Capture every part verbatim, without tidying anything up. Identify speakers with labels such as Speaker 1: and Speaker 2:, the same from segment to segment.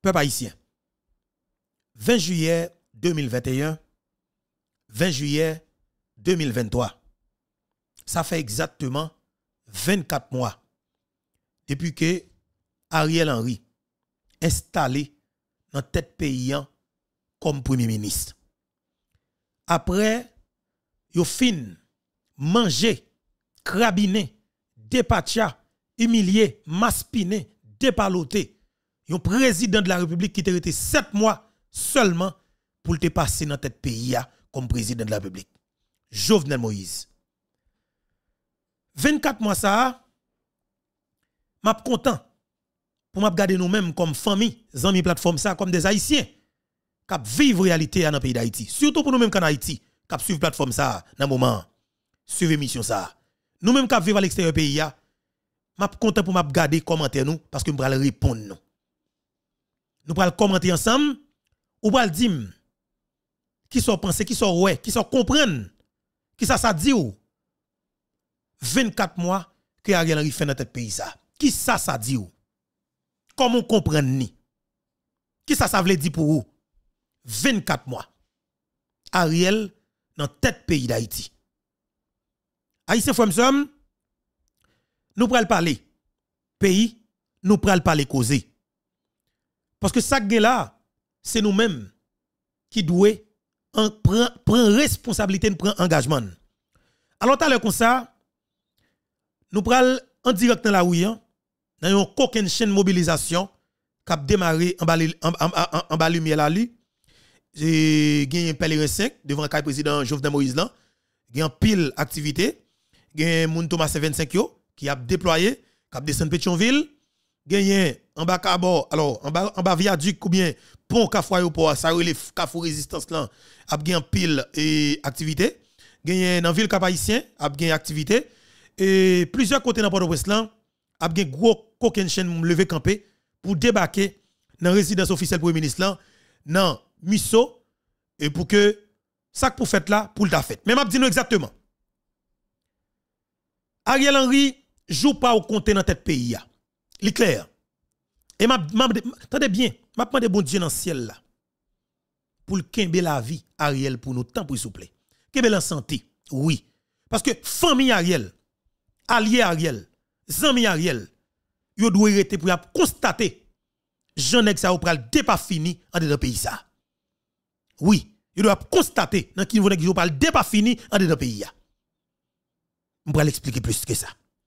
Speaker 1: Peuple haïtien. vingt juillet deux mille vingt et un, vingt juillet deux mille vingt-trois. Ça fait exactement vingt-quatre mois depuis que Ariel Henry installé dans tête pays comme premier ministre. Après, yo fin manger, crabiner, dépatia, humilier, maspiner, dépaloter. Un président de la République qui était resté sept mois seulement pour te passer dans tête pays comme président de la République. Jovenel Moïse. vingt-quatre mois ça, m'a content pour m'garder nous-mêmes comme famille, amis plateforme ça comme des Haïtiens qui vivent réalité dans le pays d'Haïti. Surtout pour nous-mêmes en Haïti, qui suivent plateforme ça dans moment, suivre émission ça. Nous-mêmes qui vivons à l'extérieur pays m'a content pour m'garder commenter nous parce que nous allons répondre nous. Nous allons commenter ensemble ou allons dire qui sont pensés, qui sont ouais, qui sont comprendre, qui ça ça dit ou vingt-quatre mois que Ariel Henry fait dans tête pays ça. Qui ça ça dit ou? Comment comprendre ni? Qui ça ça veut dire pour vous? vingt-quatre mois. Ariel dans tête pays d'Haïti. Haïtien frère nous pral parler pays, nous pral parler causer. Parce que ça que là, c'est nous-mêmes qui devons prendre responsabilité, nous prendre engagement. Alors tout à l'heure comme ça, nous pral en direct dans la rue, dans une coquine chaîne mobilisation qui a démarré en bas en, en, en, en bas lumière la lui. J'ai gagné un pèlerin cinq devant le président Jovenel Moïse là. Gagné pile activité. Gagné moun Thomas vingt-cinq yo qui a déployé, qui a descendu Pétionville. Gagné en bas Cabo, alors en bas en bas viaduc ou bien pont Kafouayo pour ça relève Kafou résistance là. A gagné pile et activité. Gagné dans ville Cap Haïtien, a gagné activité et plusieurs côtés dans Port-au-Prince là, a gagné gros coquin chaîne lever camper pour débarquer dans résidence officielle premier ministre là, dans Misso et pour que ça pour fait là pour le ta fait. Mais m'a dit nous exactement. Ariel Henry joue pas au compte dans tête pays là. Il clair. Et m'a attendez bien, m'a demandé bon Dieu dans le ciel là. Pour le kembe la vie Ariel pour nous temps pour s'il vous plaît. Kembe la santé. Oui. Parce que famille Ariel, allié Ariel, zami Ariel, yo doit rester pour constater Jean Nèg ça ou pral dépas fini en dedans pays ça. Oui, il doit constater dans qui niveau nèg yo pral dépas fini en dedans pays ça. On va l'expliquer plus que ça.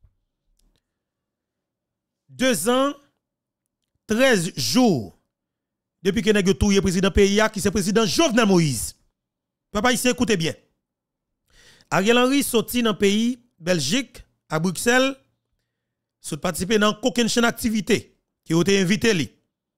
Speaker 1: Deux ans, treize jours depuis que nèg yo touye président pays qui c'est président Jovenel Moïse. Papa ici écoutez bien. Ariel Henry sorti dans pays Belgique à Bruxelles, sous participer dans aucune chaîne activité qui ont été invité li.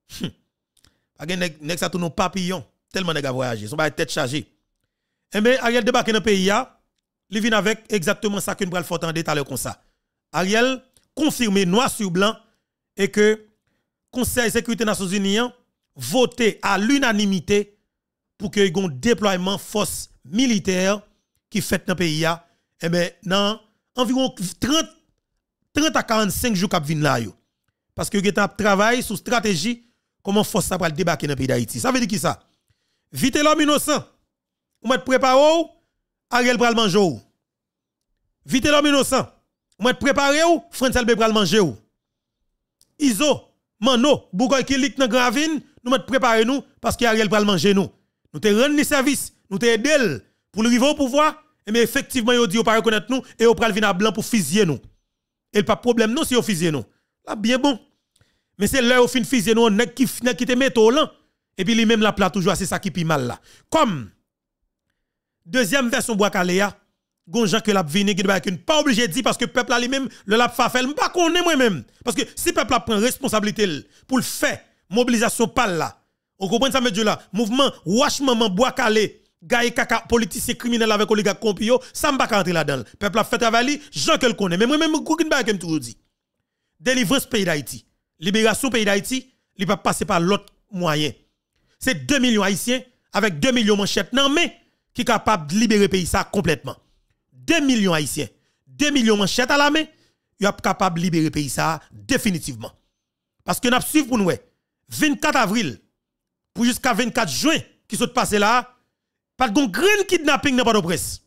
Speaker 1: Pas nèg nèg ça tourne papillon tellement nèg a voyager, son ba tête chargée. Eh ben Ariel débarque dans pays a, il vient avec exactement ça que nous pral faut entendre tout à l'heure comme ça. Ariel confirmé noir sur blanc et que Conseil de sécurité des Nations Unies voté à l'unanimité pour que y ait un déploiement force militaire qui fait dans le pays a, eh ben dans environ trente à quarante-cinq jours qu'a vinn là yo. Parce que vous avez travaillé sur stratégie comment force ça pour débarquer dans le pays d'Haïti. Ça veut dire qui ça? Vite l'homme innocent. Vous m'êtes préparé ou Ariel pral manger ou. Vite l'homme innocent. Vous m'êtes préparé ou François Albert pral manger ou. Iso, Mano, Bougoy Kilik dans Gravine, nous m'êtes préparé nous parce que Ariel pral manger nous. Nous te rendre service, nous te aider pour le arriver au pouvoir, mais effectivement yo dit ou pas reconnaître nous et ou pral venir blanc pour fusiller nous. Et pas problème non si on fusiller nous. Là bien bon. Mais c'est là au fin fusiller nous nèg qui nèg qui te métaux là et puis lui même la plat toujours c'est ça qui pi mal là. Comme deuxième version bois caléa, gon gens que l'a vini qui doit pas obligé de dire parce que peuple là lui même le l'a fa fait pas connaît moi même parce que si peuple là prend responsabilité pour le faire mobilisation pal là. On comprend ça monsieur là, mouvement wash maman bois calé gaay kaka politicien criminel avec oligarque compio, ça m'pa rentrer là-dedans. Peuple a fait travail, gens que le connaît. Mais moi même koukine ba kem toujours dit. Délivrance pays d'Haïti, libération pays d'Haïti, il va passer par l'autre moyen. C'est deux millions haïtiens avec deux millions manchettes non mais qui capable de libérer pays ça complètement. deux millions haïtiens, deux millions manchettes à la main, il est capable de libérer pays ça définitivement. Parce que n'a suivre pour nous vingt-quatre avril pour jusqu'à vingt-quatre juin qui sont passés là, pas de grand kidnapping dans Port-au-Prince.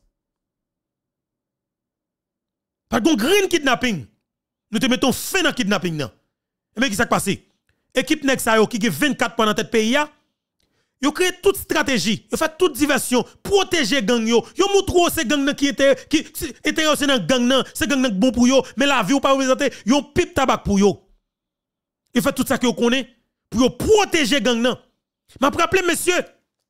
Speaker 1: Pas de grand kidnapping. Nous te mettons fin dans kidnapping nan. Et mais qui s'est passé? Équipe nèg sa yo qui a vingt-quatre points dans tête pays a, yo créé toute stratégie, yo fait toute diversion, protéger gang yo. Yo montre ces gang nan qui était qui était aussi dans gang nan, ces gang nan bon pour yo, mais la vie ou pas représenter, yo pipe tabac pour yo. Il fait tout ça que yo connaît pour yo protéger gang nan. M'a rappelé monsieur,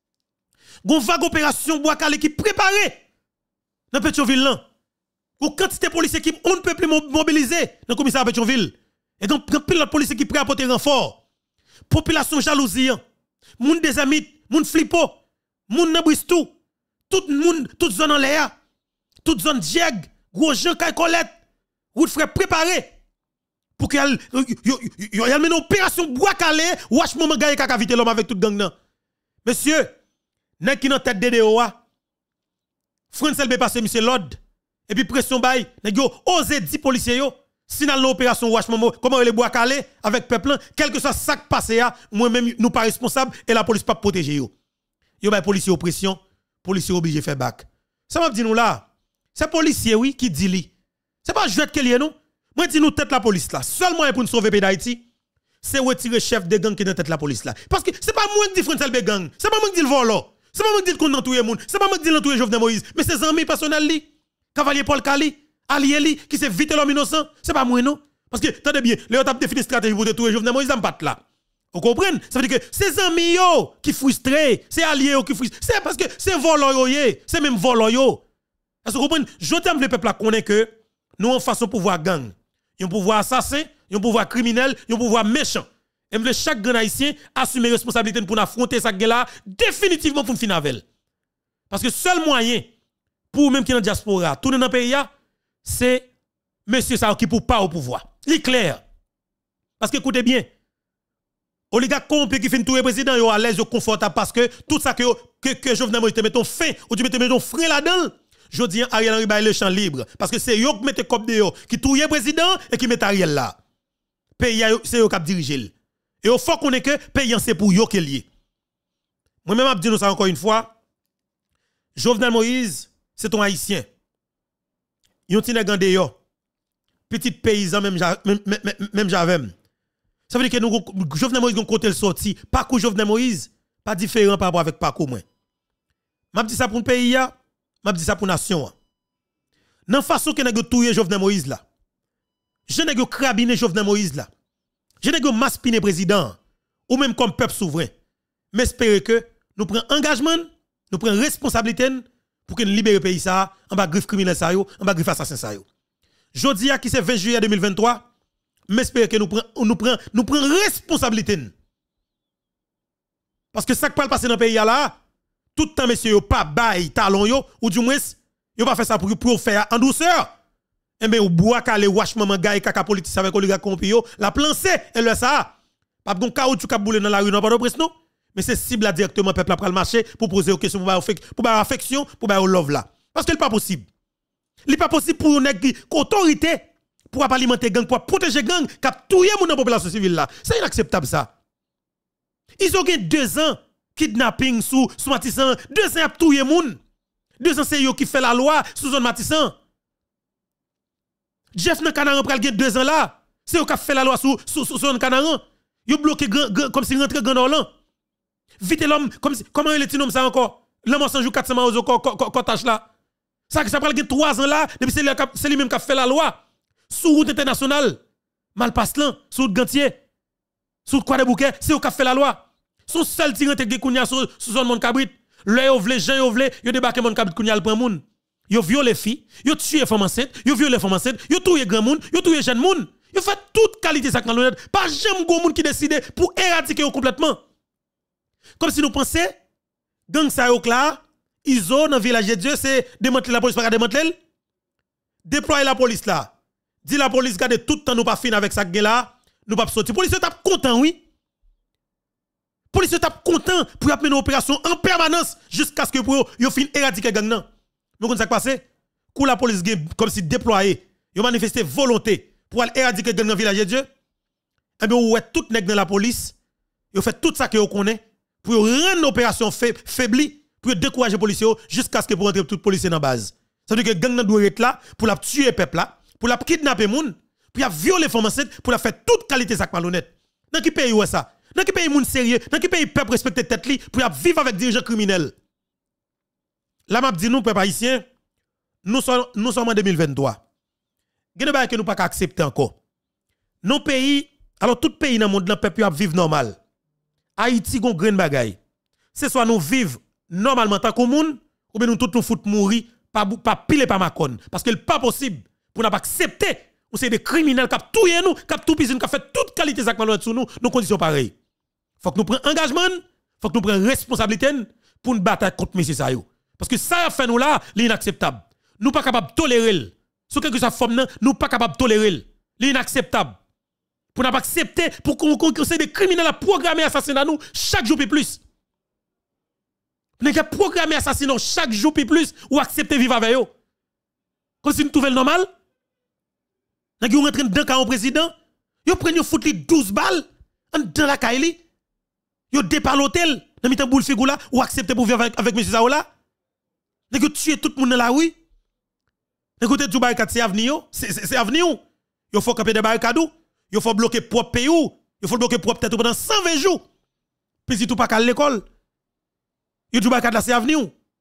Speaker 1: gon vague opération bois calé qui préparé dans Pétionville là. Ou quantité de policiers qui on ne peut plus mobiliser dans le commissariat de Pétionville. Et donc, il y a pile de policiers qui prêt à apporter renfort. Population jalousie, moun des amis, moun flippo, moun nabristou, tout moun, toute zone en l'air, toute zone dieg, gros gens kay Colette, route frère préparé pour qu'il y ait une opération bois calé, wash moment gagne kaka vite l'homme avec toute gang nan. Monsieur, nèg qui nan tête D D O a, Francel be passé monsieur Lord, et puis pression bay, nèg yo osé dix policiers yo. Si dans l'opération wash moment, comment les bois calé avec peuple, quel que soit ça qui passe, moi-même, nous pas responsables et la police pas protéger yo. Yo bay policier oppression, policier obligé faire bac. Ça m'a dit nous là, c'est policier oui qui dit li. C'est pas jouet que lié non. Moi dis nous tête la police là. Seul moyen pour nous sauver pays d'Haïti, c'est retirer chef de gang qui dans tête la police là. Parce que c'est pas moi qui dit Francel be gang, c'est pas moi qui dit le vol. C'est pas moi qui dit qu'on dans tout le monde, c'est pas moi qui dit l'entourer Jovenel Moïse, mais c'est amis personnels li. Cavalier Paul Kali, allié li qui c'est vite l'homme innocent, c'est pas moi non. Parce que attendez bien, les autres défini stratégie pour détruire Jovenel Moïse dans pas là. Vous comprenez? Ça veut dire que c'est amis yo qui frustré, c'est allié yo qui frustré. C'est parce que c'est volant yo, c'est même volant yo. Est-ce que vous comprenez? Je t'aime le peuple à connaître que nous en façon pouvoir gang, un pouvoir assassin, un pouvoir criminel, un pouvoir méchant. Et me chaque grand haïtien assumer responsabilité pour affronter ça là définitivement pour finir avec. Parce que seul moyen pour même qui dans diaspora, tourner dans le pays c'est monsieur ça qui pour pas au pouvoir. C'est clair. Parce que écoutez bien, oligarque corrompu qui fait tout le président yo à l'aise yo confortable parce que tout ça que que, que Jovenel Moïse te mettons fin ou tu mettons frein là-dedans. Je dis Ariel Henry bail le champ libre parce que c'est yo qui mette cop de yo qui touye président et qui met Ariel là. Pays c'est yo qui diriger. Et au faut qu'on est que pays c'est pour yo qui lié. Moi même dit nous ça encore une fois. Jovenel Moïse, c'est ton haïtien. Yon ti nèg gande yo. Petit paysan même même même j'avais. Ça veut dire que nous Jovenel Moïse gon côté le sorti, parcours Jovenel Moïse pas différent par rapport avec parcours moi. M'a dit ça pour un pays a, m'a dit ça pour nation. Nan façon que nèg touyer Jovenel Moïse là. Je nèg crabiner Jovenel Moïse là. Je nèg maspiner président ou même comme peuple souverain. Mais espérer que nous prenons engagement, nous prenons responsabilité pour que nous libérions le pays ça en bas griffe criminel ça yo, en bas griffe assassin ça yo. Jodi a qui c'est vingt juillet deux mille vingt-trois, m'espère que nous prenons nous prenons nous prenons responsabilité. Parce que ça qui peut passer dans le pays là, tout le temps messieurs yo pas bail talon yo ou du moins yo pas faire ça pour pour faire en douceur. Eh ben ou bois calé wash maman gars kaka politique avec oligarque corrompu yo, la plancer et le ça. Pas gon caoutchouc ka boule dans la rue non pas de presse non. Mais c'est cible là directement peuple après le marché pour poser aux questions pour pour affection, pour love là. Parce que c'est pas possible. Il n'est pas possible pour une autorité pour alimenter gang, pour protéger gang, cap touyer moun dans la population civile là. C'est inacceptable ça. Ils ont gagné deux ans kidnapping sous sous Matissan, deux ans à touyer moun. Deux ans c'est eux qui fait la loi sous zone Matissan. Jeff nan Canaran pral gagné deux ans là. C'est eux qui fait la loi sous sous zone Canaran. Ils bloqué comme si rentre Grand Orlan. Vite l'homme comme si, comment il est nom ça encore? L'homme sans jour quatre cents au cortage là. Ça ça pral gagné trois ans là, depuis c'est lui même qui a fait la loi sous route internationale. Malpaslan, sous route Gantier. Sous quoi de bouquet, c'est eux qui a fait la loi. Son seul tirant te kounya sous zone mon cabrit. Le yo vle, Jean yo vle, yo débarqué mon cabrit kounya le prend moun. Yo violé fille, yo tué femme enceinte, yo violé femme enceinte, yo tué grand moun, yo tué jeune moun. Yo fait toute qualité ça dans pas jamais gros moun qui décide pour éradiquer complètement. Comme si nous pensions gang ça yo là, iso dans village de Dieu c'est démanteler la police pas démanteler. Déployer la police là. Dit la police garde tout le temps nous pas fin avec ça là, nous pas sortir. Police tape content oui. Police tape content pour mener une opération en permanence jusqu'à ce que pour yo fin éradiquer gang nan. Mais comment ça passé? Kou la police comme si déployé, yo manifesté volonté pour aller éradiquer gang dans village de Dieu. Et bien ouais tout nèg dans la police Yo fait tout ça que vous connaissez pour rendre l'opération faiblie, pour décourager les policiers jusqu'à ce que pour rentrer tout policier dans la base. Ça veut dire que gang nan doit être là pour la tuer le peuple là, pour la kidnapper moun, pour la violer les femmes enceintes, pour la faire toute qualité sac malhonnête. Dans qui pays est ça? Dans qui pays moun sérieux? Dans qui pays peuple respecter tête li pour vivre avec des dirigeants criminels? Là m'a dit nous peuple haïtien, nous sommes nous sommes en deux mille vingt-trois. Gen ba que nous pas accepter encore. Nos pays, alors tout pays dans le monde, le peuple vivre normal. Haïti gon grain bagay. C'est soit nous vivre normalement tant que moun, ou bien nous tout nous fout mourir pas pas pile pas macon parce que c'est pas possible pour n'a pas accepter ou c'est des criminels qui touyer nous, qui tout piscine, qui fait toute qualité ça malhonnête sur nous, nos conditions pareilles. Faut que nous prenions engagement, faut que nous prenions responsabilité pour nous battre contre monsieur ça yo. Parce que ça fait nous là, l'inacceptable. Nous pas capable tolérer. Sur quelque chose forme nous pas capable tolérer. L'inacceptable. Pour n'a pas accepter pour qu'on c'est des criminels à programmer assassinat nous chaque jour plus. Nous avons programmé assassinat chaque jour plus ou accepter vivre avec eux. Comme si nous trouvons normal. Nous avons rentré dans le camp au président. Vous prenez vous foutre douze balles dans la caille. Vous départ l'hôtel dans le boule figou là ou accepter pour vivre avec, avec M. Zaola. Vous avez tué tout le monde dans la rue. Vous avez dit que c'est avenir. C'est avenir. Il faut camper des barricades. Il faut bloquer propre pays. Il faut bloquer propre tête pendant cent vingt jours. Puis si tout pas qu'à l'école. Il dit que c'est avenir.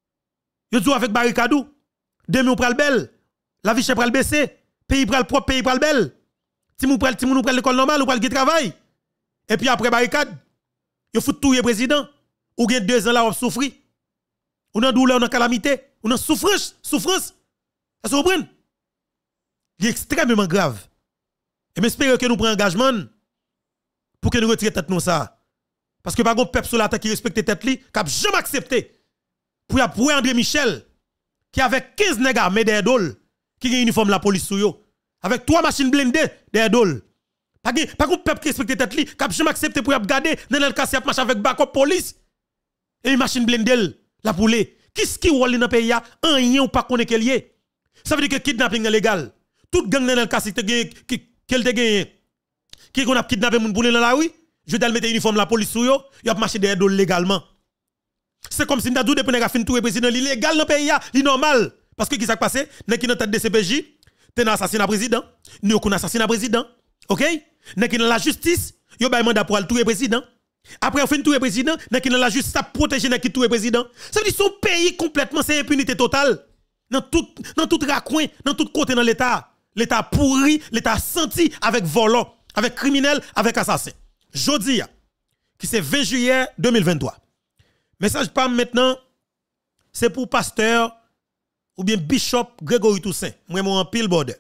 Speaker 1: Il dit avec barricade. Demain on pral belle. La vie chère pral baisser. Pays pral propre, pays pral belle. Si nous pral, si nous pral l'école normale, ou pral qui travail. Et puis après barricade, il faut tout le président. Ou gen deux ans là on souffrir. Ou dans douleur, on a calamité, on a souffrance, souffrance. Est-ce que vous comprenez? Il est extrêmement grave. Et j'espère que nous prenons engagement pour que nous retirions tête nous ça. Parce que par contre, peuple sur la tête qui respecte tête li, qui n'a jamais accepté pour appuyer André Michel, qui avec quinze nègres armés derrière dol, qui a un uniforme de la police sous yo, avec trois machines blindées derrière dol. Par contre, peuple qui respecte tête li, qui n'a jamais accepté pour garder dans le cas si marche avec backup police et une machine blindée la poulet. Qu'est-ce qui roule dans le pays? Rien ou pas qu'on est lié. Ça veut dire que kidnapping est légal. Tout gang dans le cas si qu'elle te gagne, qui qu'on a kidnappé moun boule dans la rue, je vais mettre uniforme la police sous yo, y a marché derrière dol légalement. C'est comme si nous avons dit que nous avons tout le président illégal dans le pays, c'est normal. Parce que qui s'est passé? Nous qui dans tête de C P J, tu as assassinat président, nous avons assassinat président. OK? Nous qui dans la justice, yo ba mandat pour tout le président. Après on fait tout le président, nous qui dans la justice, ça protéger nous qui tout le président. Ça veut dire son pays complètement c'est impunité totale. Dans tout dans tout raccoin, dans tout côté dans l'état. L'état pourri, l'état senti avec volant, avec criminel, avec assassin. Jodi qui c'est vingt juillet deux mille vingt-trois. Message pas maintenant, c'est pour pasteur ou bien bishop Grégory Toussaint. Moi mon pile border.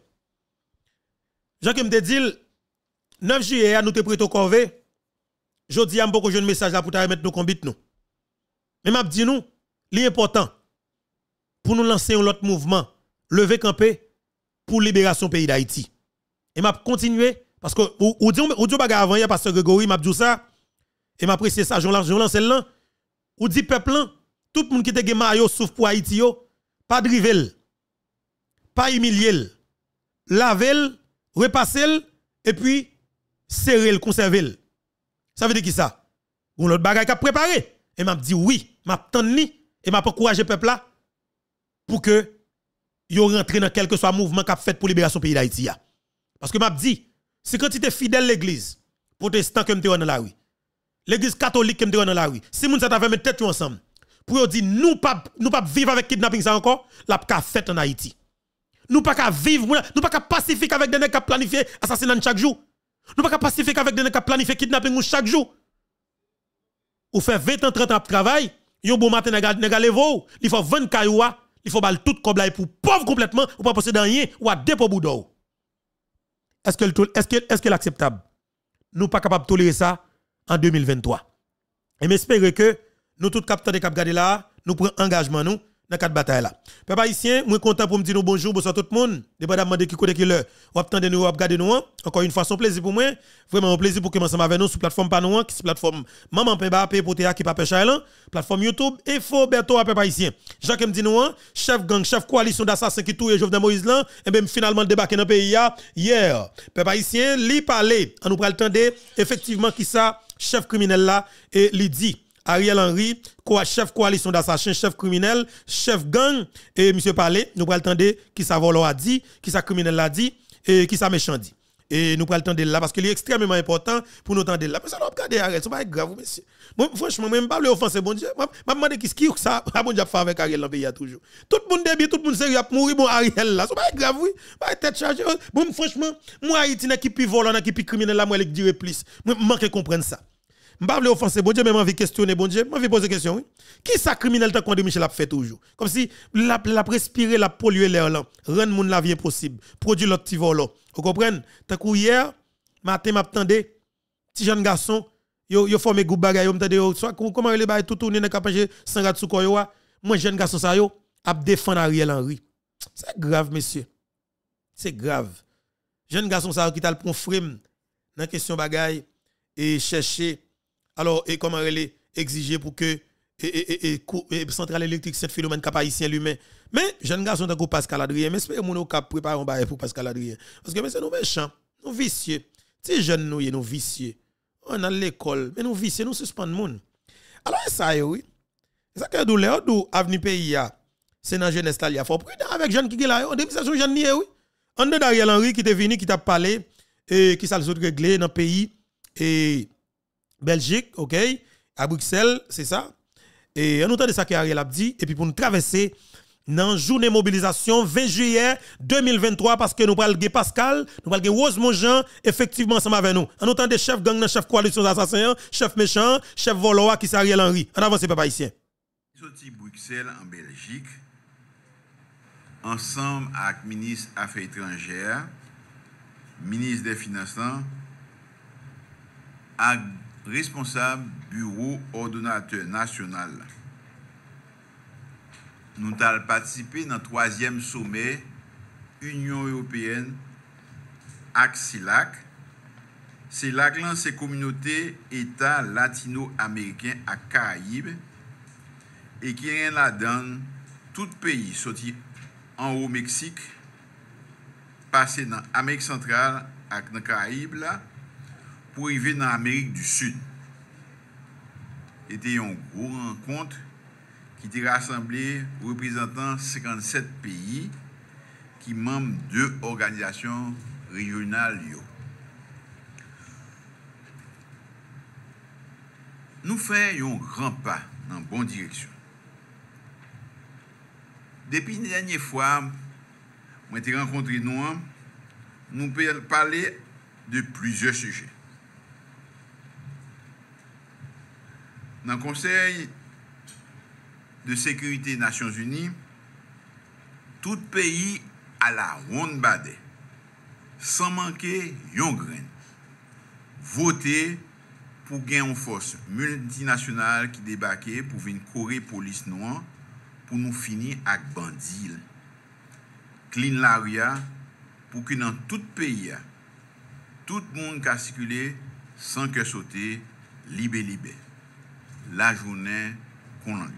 Speaker 1: Jean qui me dit neuf juillet nous te prêt au corvée. Jodi a beaucoup jeune message là pour te remettre nos combit nous. Mais m'a dit nous, l'important pour nous lancer un autre mouvement, lever camper pour libération pays d'Haïti. Et m'a continuer parce que ou ou dit ou dit bagarre avant hier pasteur Grégory m'a dit ça et m'a apprécié ça Jean lance là ou dit peuple là tout le monde qui te gen maillot souffre pour Haïti yo pas drivel pas humilier laver repasser et puis serrer conserver ça veut dire qui ça ou l'autre bagaille qu'a préparé et m'a dit oui m'a tandi et m'a encourager peuple là pour que yo rentre dans quel que soit mouvement qu'a fait pour libération pays d'Haïti parce que m'a dit si quand tu es fidèle l'église protestant que m'te dans la rue l'église catholique que m'te dans la rue si moun ça t'a fait mettre tête ensemble pour dire nous pas nous pas vivre avec kidnapping ça encore la qu'a fait en Haïti nous pas qu'à vivre nous pas qu'à pacifique avec des nèg qui planifier assassinat chaque jour nous pas qu'à pacifique avec des nèg qui planifier kidnapping chaque jour ou fait vingt ans trente ans de travail yon bon matin nèg nèg levo il faut vingt cailloua il faut bal tout comme pour pauvre complètement ou pas posséder rien ou à dépôt boudou. Est-ce que est-ce que est-ce que l'acceptable? Nous pas capable de tolérer ça en deux mille vingt-trois. Et m'espérer que nous tous capteurs de cap garder là, nous prenons engagement nous, dans quatre batailles là. Peuple haïtien, moi content pour me dire bonjour, bonsoir tout le monde. Dépendamment de qui côté qui l'heure. On attend nous, on regarder nous. Encore une fois, son plaisir pour moi. Vraiment un plaisir pour commencer avec nous sur plateforme Panouan, qui est plateforme Maman Pemba pour Théa qui pas pêche Island, plateforme YouTube Info Berto à peuple haïtien. Jacques me dit nous, chef gang, chef coalition d'assassins qui touye Jovenel Moïse là, et bien finalement débarqué dans le pays hier. Peuple haïtien, li parler, on nous pral tendre effectivement qui ça chef criminel là et li dit Ariel Henry, chef coalition d'assassins, chef criminel, chef gang, et M. Palais, nous prenons le temps qui ça volo a dit, qui ça criminel a dit, et qui ça méchant dit. Et nous prenons le temps de là parce qu'il est extrêmement important pour nous entendre là. Mais ça doit regarder, arrête, c'est pas grave, monsieur. Moi, franchement, même pas le offenser, bon Dieu. Je me demande qui qui ça, bon Dieu, fait avec Ariel dans le pays toujours. Tout le monde débile, tout le monde sérieux, a mourir, bon Ariel là. C'est pas grave, oui. Pas tête chargée. Bon, franchement, moi, Haïti, n'a qui pi volant, n'a qui pi criminel là, moi, je dirais plus. Moi, je manque comprendre ça. Je ne vais pas offenser, bon Dieu, mais je vais questionner, bon Dieu, je vais poser question. Oui. Qui ça criminel tant qu'on dit Michel a fait toujours? Comme si la, la respirer, la polluer l'air là, rendre moun la vie impossible, produire l'autre petit vol là. Vous comprenez? Tant que hier, matin, m'attendais, petit jeune garçon, yo yo formé groupe bagay, yo m'tande yo, soit comment les bagay tout tourner dans capage sans rat sous koyo, moi jeune garçon ça yo, a défendre Ariel Henry. C'est grave, monsieur. C'est grave. Jeune garçon ça qui t'a le prend frame dans question bagay et chercher alors, et comment elle est exigée pour que et, et, et, et, et centrale électrique, c'est phénomène cap haïtien lui-même. Mais, jeune garçon, tant que Pascal Adrien, mais espérez mon cap préparer un bail pour Pascal Adrien. Parce que, mais c'est nous méchants, nous vicieux. Si jeunes nous, nous vicieux. On a l'école, mais nous vicieux, nous suspendons monde. Alors, ça, oui. Ça, que douleur, d'où avenue pays, c'est dans la jeunesse là, il faut prudent avec jeunes qui sont là. On dit, c'est jeune ni oui. On a Ariel Henry qui est venu, qui t'a parlé, et qui s'est réglé dans le pays, et Belgique, ok, à Bruxelles, c'est ça. Et on entend de ça qu'Ariel a dit, et puis pour nous traverser dans journée mobilisation vingt juillet deux mille vingt-trois, parce que nous parlons de Pascal, nous parlons de Rosemont Jean, effectivement, ensemble avec nous. On entend des chefs gang, chef coalition d'assassins, chef méchant, chef volois qui c'est Ariel Henry. En avance, papa ici.
Speaker 2: Sorti Bruxelles en Belgique, ensemble avec le ministre des Affaires étrangères, ministre des Finances, avec responsable bureau ordonnateur national. Nous avons participé dans le troisième sommet Union européenne avec CELAC. CELAC, c'est communauté États latino-américains à Caraïbes et qui est là-dedans tout pays sorti en haut Mexique, passé dans l'Amérique centrale et dans les Caraïbes là, pour arriver dans l'Amérique du Sud. C'était une grosse rencontre qui était rassemblée représentant cinquante-sept pays qui sont membres de organisations régionales. Nous faisons un grand pas dans la bonne direction. Depuis la dernière fois, moi j'ai rencontré nous, nous pouvons parler de plusieurs sujets. Dans le Conseil de sécurité des Nations Unies, tout pays à la ronde badé, sans manquer yon grain, voter pour gagner une force multinationale qui débarque pour venir courir police noire pour nous finir avec bandits. Clean l'aria pour que dans tout pays, tout le monde a circulé sans que sauter, libé libé. La journée qu'on en lutte.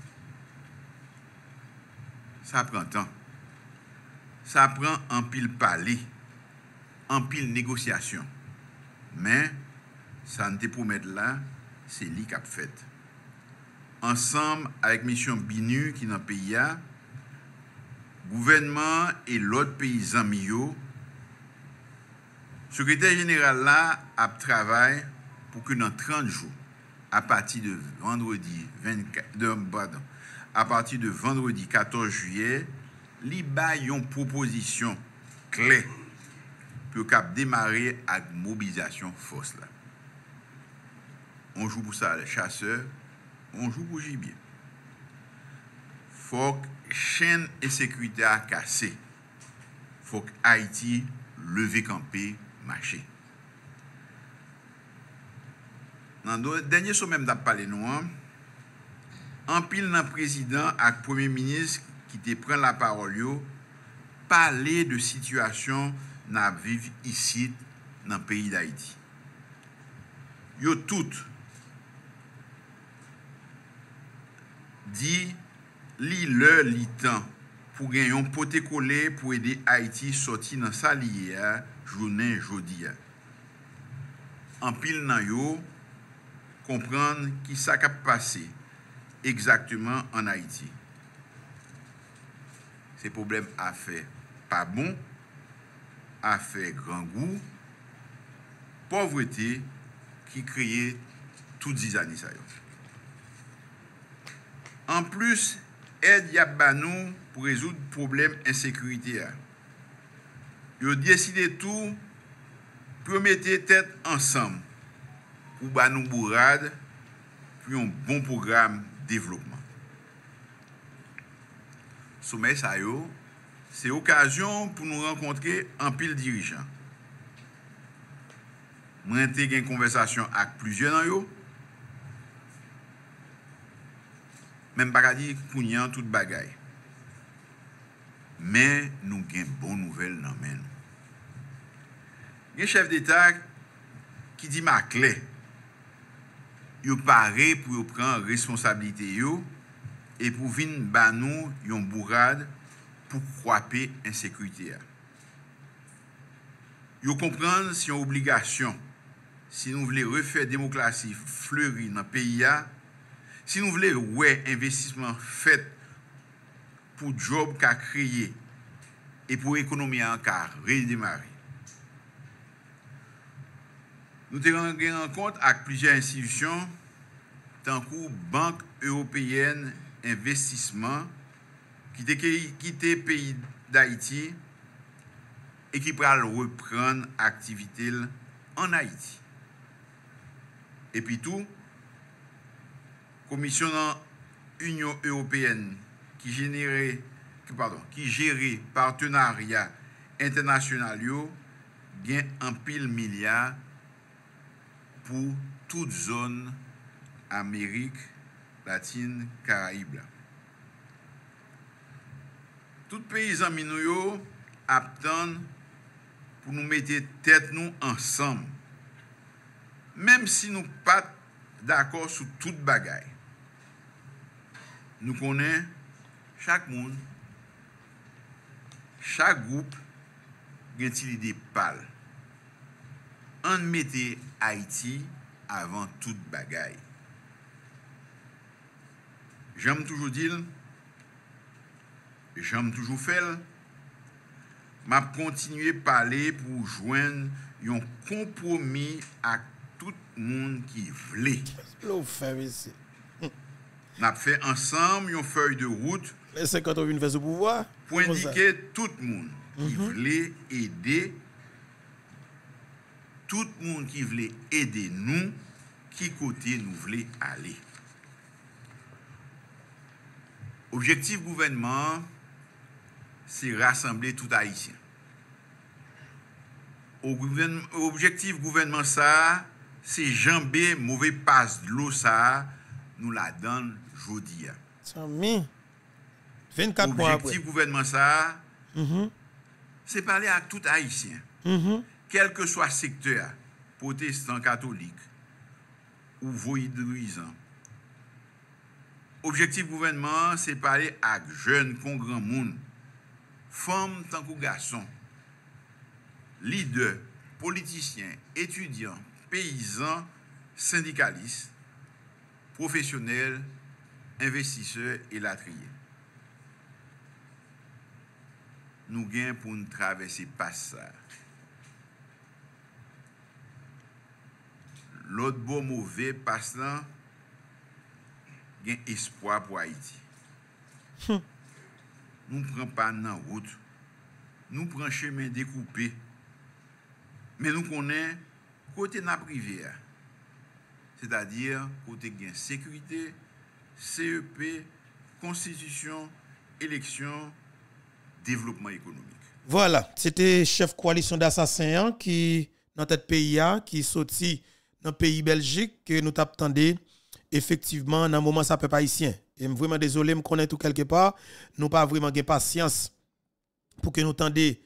Speaker 2: Ça prend temps. Ça prend un pile parler, un pile négociation. Mais, ça ne te promet là, c'est lui qui a fait. Ensemble avec mission BINU qui est dans le pays, gouvernement et l'autre pays amis, secrétaire général là a travaillé pour que dans trente jours, à partir de vendredi vingt-quatre, de, pardon, à partir de vendredi quatorze juillet, il y a une proposition clé pour démarrer avec mobilisation force là. On joue pour ça les chasseurs, on joue pour gibier. Faut que chaîne et sécurité à casser. Faut que Haïti leve camper, marcher. Dans le dernier sommet, je parlé nous, en pile nan président ak premier ministre qui te prend la parole yo, parler de situation n'a vive ici dans le pays d'Haïti. Yo tout dit li le li temps pour gagner un poté collé pour aider Haïti sortir dans sa lière journée jodi. En pile nan yo comprendre qui ça qui passé exactement en Haïti. Ces problèmes à fait pas bon, à fait grand goût, pauvreté qui crée toutes ces années ça. En plus, aide y a banou pour résoudre problème insécurité. Ils ont décidé tout pour mettre tête ensemble pour banou bourrade puis un bon programme de développement. Sommet ça yo, c'est occasion pour nous rencontrer en pile dirigeants. Moi j'ai une conversation avec plusieurs dans yo. Même pas dire kounyan toute bagaille. Mais nous avons bonne nouvelle dans men. Un chef d'État qui dit ma clé. Yo paré pour yo prendre responsabilité yo et pour venir ba nous yon bourrade pour croiper insécurité. Yo comprendre si une obligation si nous voulons refaire démocratie fleurie dans le pays, si nous voulons ouais investissement fait pour job qu'a créé et pour économie encore redémarrer. Nous avons une rencontre avec plusieurs institutions, tant que Banque européenne investissement qui a quitté le pays d'Haïti et qui va reprendre l'activité en Haïti. Et puis tout, Commission Union européenne qui générait, qui, pardon, qui gérait partenariat international gagne un pile milliard pour toute zone Amérique latine, Caraïbes. Tout pays en minouyo attendent pour nous mettre tête nous ensemble. Même si nous pas d'accord sur toute bagaille. Nous connaissons chaque monde, chaque groupe a une idée pâle. On mettait Haïti avant toute bagaille. J'aime toujours dire, j'aime toujours faire, m'a continuer à parler pour joindre un compromis à tout le monde qui voulait. N'a fait ensemble une feuille de route
Speaker 1: les quand on vient faire ce pouvoir
Speaker 2: pour indiquer tout le monde qui mm-hmm. voulait aider, tout le monde qui voulait aider nous, qui côté nous voulait aller. Objectif gouvernement, c'est rassembler tout Haïtien. Objectif gouvernement ça, c'est jamber mauvais passe de l'eau ça, nous la donne jodi.
Speaker 1: vingt-quatre mois après.
Speaker 2: Objectif gouvernement ça,
Speaker 1: mm-hmm.
Speaker 2: c'est parler à tout Haïtien,
Speaker 1: mm-hmm.
Speaker 2: quel que soit secteur, protestant, catholique ou voyouisant. Objectif gouvernement, c'est parler à jeunes, con grand monde, femmes tant que garçons, leaders, politiciens, étudiants, paysans, syndicalistes, professionnels, investisseurs et latriers. Nous gagnons pour nous traverser pas ça. L'autre beau mauvais passe là, gain espoir pour Haïti.
Speaker 1: Hum.
Speaker 2: Nous ne prenons pas dans route, nous prenons chemin découpé, mais nous connaissons côté na privé, c'est-à-dire côté gain sécurité, C E P, constitution, élection, développement économique.
Speaker 1: Voilà, c'était chef coalition d'assassins qui dans tête pays qui sorti dans le pays Belgique que nous t'attendait effectivement dans le moment ça peut pas haïtien. Et vraiment désolé, me connais tout quelque part, nous pas vraiment de patience pour que nous tendez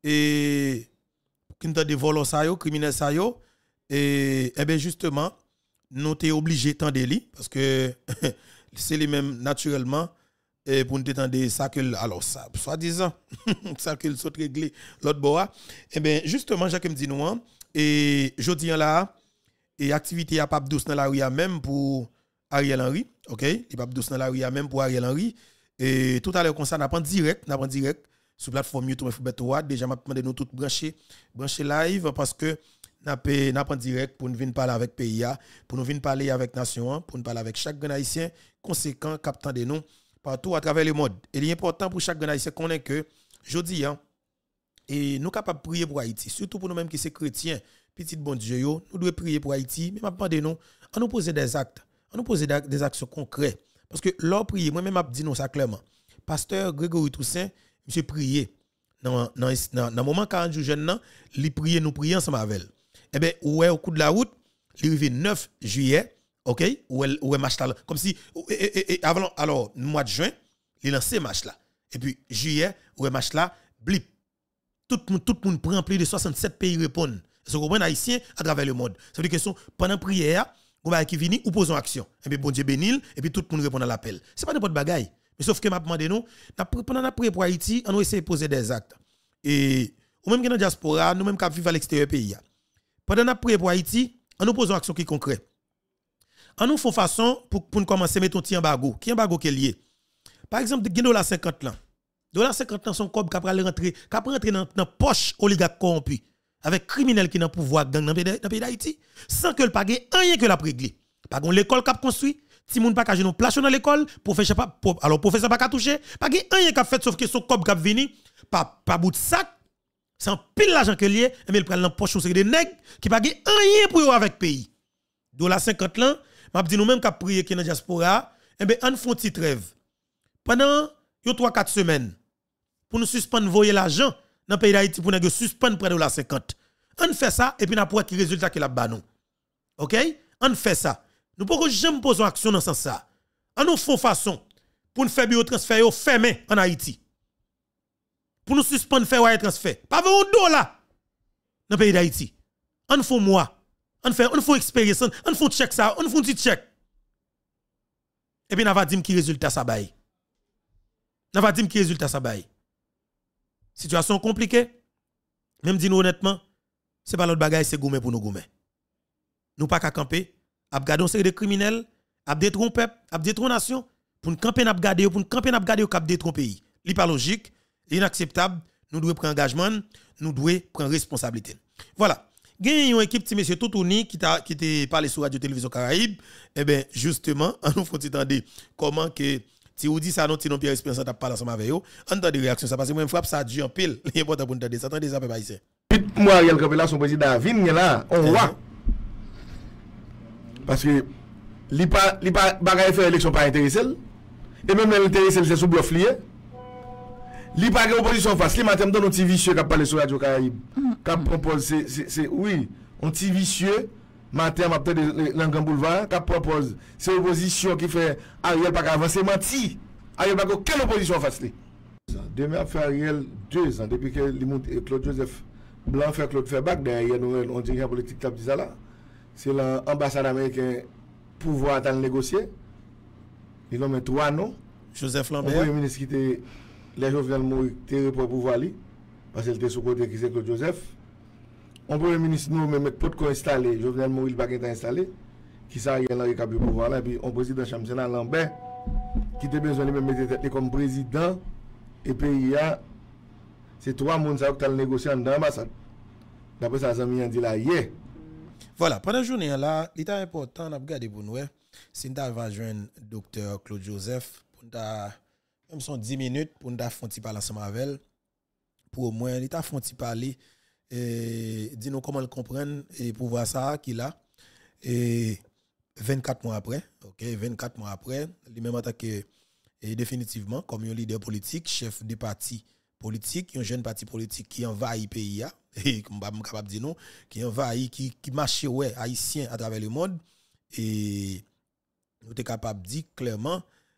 Speaker 1: et pour que nous tendez voler ça yo, criminel ça yo et eh ben justement nous t'es obligé tendre li parce que c'est les mêmes naturellement et pour nous tendre ça que alors ça soi-disant ça que saute régler l'autre bois et ben justement Jacques me dit nous et jodi là et activité a pas douce dans la rue même pour Ariel Henry, OK? Il pas douce dans la rue même pour Ariel Henry et tout à l'heure comme ça n'a pas direct, n'a pas direct sur plateforme YouTube Info déjà m'a demandé nous tout brancher brancher live parce que n'a n'a pas direct pour nous venir parler avec pays pour nous venir parler avec nation pour nous parler avec chaque grand haïtien conséquent captant de nous partout à travers le monde. Et il est important pour chaque grand haïtien qu'on est que jodi hein et nous capable prier pour Haïti surtout pour nous même qui c'est chrétiens petit bon Dieu yo nous devons prier pour Haïti mais m'a demandé nous on nous poser des actes on nous poser des actions concrètes parce que leur prier moi même m'a dit nous ça clairement pasteur Grégory Toussaint monsieur prier dans dans dans moment quarante jours jeune nan li prier nous prier ensemble avec elle eh ben ouais au coup de la route il arrivé neuf juillet OK ou ou match là comme si et, et, avant alors mois de juin il lancé match là et puis juillet ou match là blip tout tout le monde prend plus de soixante-sept pays répondent c'est comprendre haïtien à travers le monde ça veut dire que sont pendant prière on va qui vini ou posons action et puis bon Dieu bénil et puis tout le monde répond à l'appel c'est pas n'importe bagaille mais sauf que m'a demandé nous pendant la prière pour Haïti on essaie de poser des actes et ou même qui dans diaspora nous même qui vivons à l'extérieur pays pendant la prière pour Haïti on nous posons action qui concret on nous font façon pour pour commencer mettre un petit embargo qui embargo qui est lié par exemple de dollar cinquante là dollar cinquante là son cob qui aller rentrer qui rentrer dans dans poche oligarque corrompu avec criminel qui dans pouvoir gang dans pays d'Haïti sans que le pas rien que la régler pas gon l'école qui a construit ti moun pas ka jeune place dans l'école professeur pas alors professeur pas ka toucher pas rien qui a fait sauf que son cob qui a venu pas pas bout de sac c'est un pile l'argent que lié mais il prend dans poche c'est des nèg qui pas rien pour avec pays dollar cinquante là m'a dit nous même qu'a prier qui dans diaspora et ben on font petite trêve pendant yo trois quatre semaines pour nous suspendre voyer l'argent dans le pays d'Haïti pour nous suspendre près de la cinquante. On fait ça et puis n'a pas qui résultat que la banon. OK? On fait ça. Nous pouvons jamais poser en action dans ce sens ça. On nous fait façon pour nous faire biotransfert fermé en Haïti. Pour nous suspendre faire wire transfert. Pas un dollar dans le pays d'Haïti. On fait moi. On fait on fait expérience, on fait check ça, on fait un petit check. Et puis n'a va dire qui résultat ça bail. N'a va dire qui résultat ça bail. Situation compliquée. Même dis-nous honnêtement, c'est pas l'autre bagaille, c'est gourmet pour nous gourmet. Nous pas qu'à camper, à garder un série de criminels, à détruire un peuple, à détruire une nation, pour nous camper, à garder, pour nous camper, à garder, à détruire un pays. C'est pas logique, inacceptable. Nous devons prendre engagement, nous devons prendre responsabilité. Voilà. Il y a une équipe de M. Toutouni qui t'a qui t'a parlé sur Radio Télévision Caraïbe. Eh bien, justement, on nous faut entendre comment que si vous dites ça, non, non, Pierre Espérance a parlé ensemble avec vous. On entend des réactions, ça parce que moi, frappe, ça a dû en pile. Il est important pour nous entendre ça. Attendez ça, papa, ici.
Speaker 3: Moi, Ariel Capella, son président, vient là, on voit. Parce que, il n'y a pas faire élection pas intéressé. Et même l'intéressé, c'est sous bluff lié. Il n'y a pas d'opposition face. Il m'a donné un petit vicieux qui a parlé sur Radio Caraïbe. Qui propose, c'est, oui, un petit vicieux. Matin, m'a peut-être dans boulevard, qui propose, c'est l'opposition qui fait Ariel pas avancer, menti. Ariel pas quelle opposition face li. Demain a fait Ariel deux ans depuis que Claude Joseph Blanc fait Claude Fairback derrière nous on dirigeant politique qui a dit ça là. C'est l'ambassade américaine pouvoir à négocier. Ils ont mis trois noms.
Speaker 1: Joseph Lambert.
Speaker 3: Le premier ministre qui était les Jovenel Moïse était pour pouvoir li parce qu'il était sous côté qui c'est Claude Joseph. On premier ministre nous même mettre pot installé, Jovenel Moïse pas installé, qui ça Ariel Henry qui pouvoir là, puis on président Chambre Sénat Lambert qui était besoin de même mettre comme président et pays a c'est trois monde ça qui négocié dans l'ambassade. D'après ça Zami a dit là hier.
Speaker 1: Voilà, pendant la journée là, il est important de regarder pour nous. Si nous va joindre docteur Claude Joseph pour même son dix minutes pour nous faire un petit parler ensemble avec elle pour au moins il t'a fait un petit parler et dis-nous comment le comprendre et pour voir ça qu'il a et vingt-quatre mois après, OK, vingt-quatre mois après, lui-même attaqué et définitivement comme un leader politique, chef de parti politique, un jeune parti politique qui envahit le pays et comme je suis capable de dire non, qui envahit qui qui marche ouais haïtien à travers le monde et nous sommes capable de dire clairement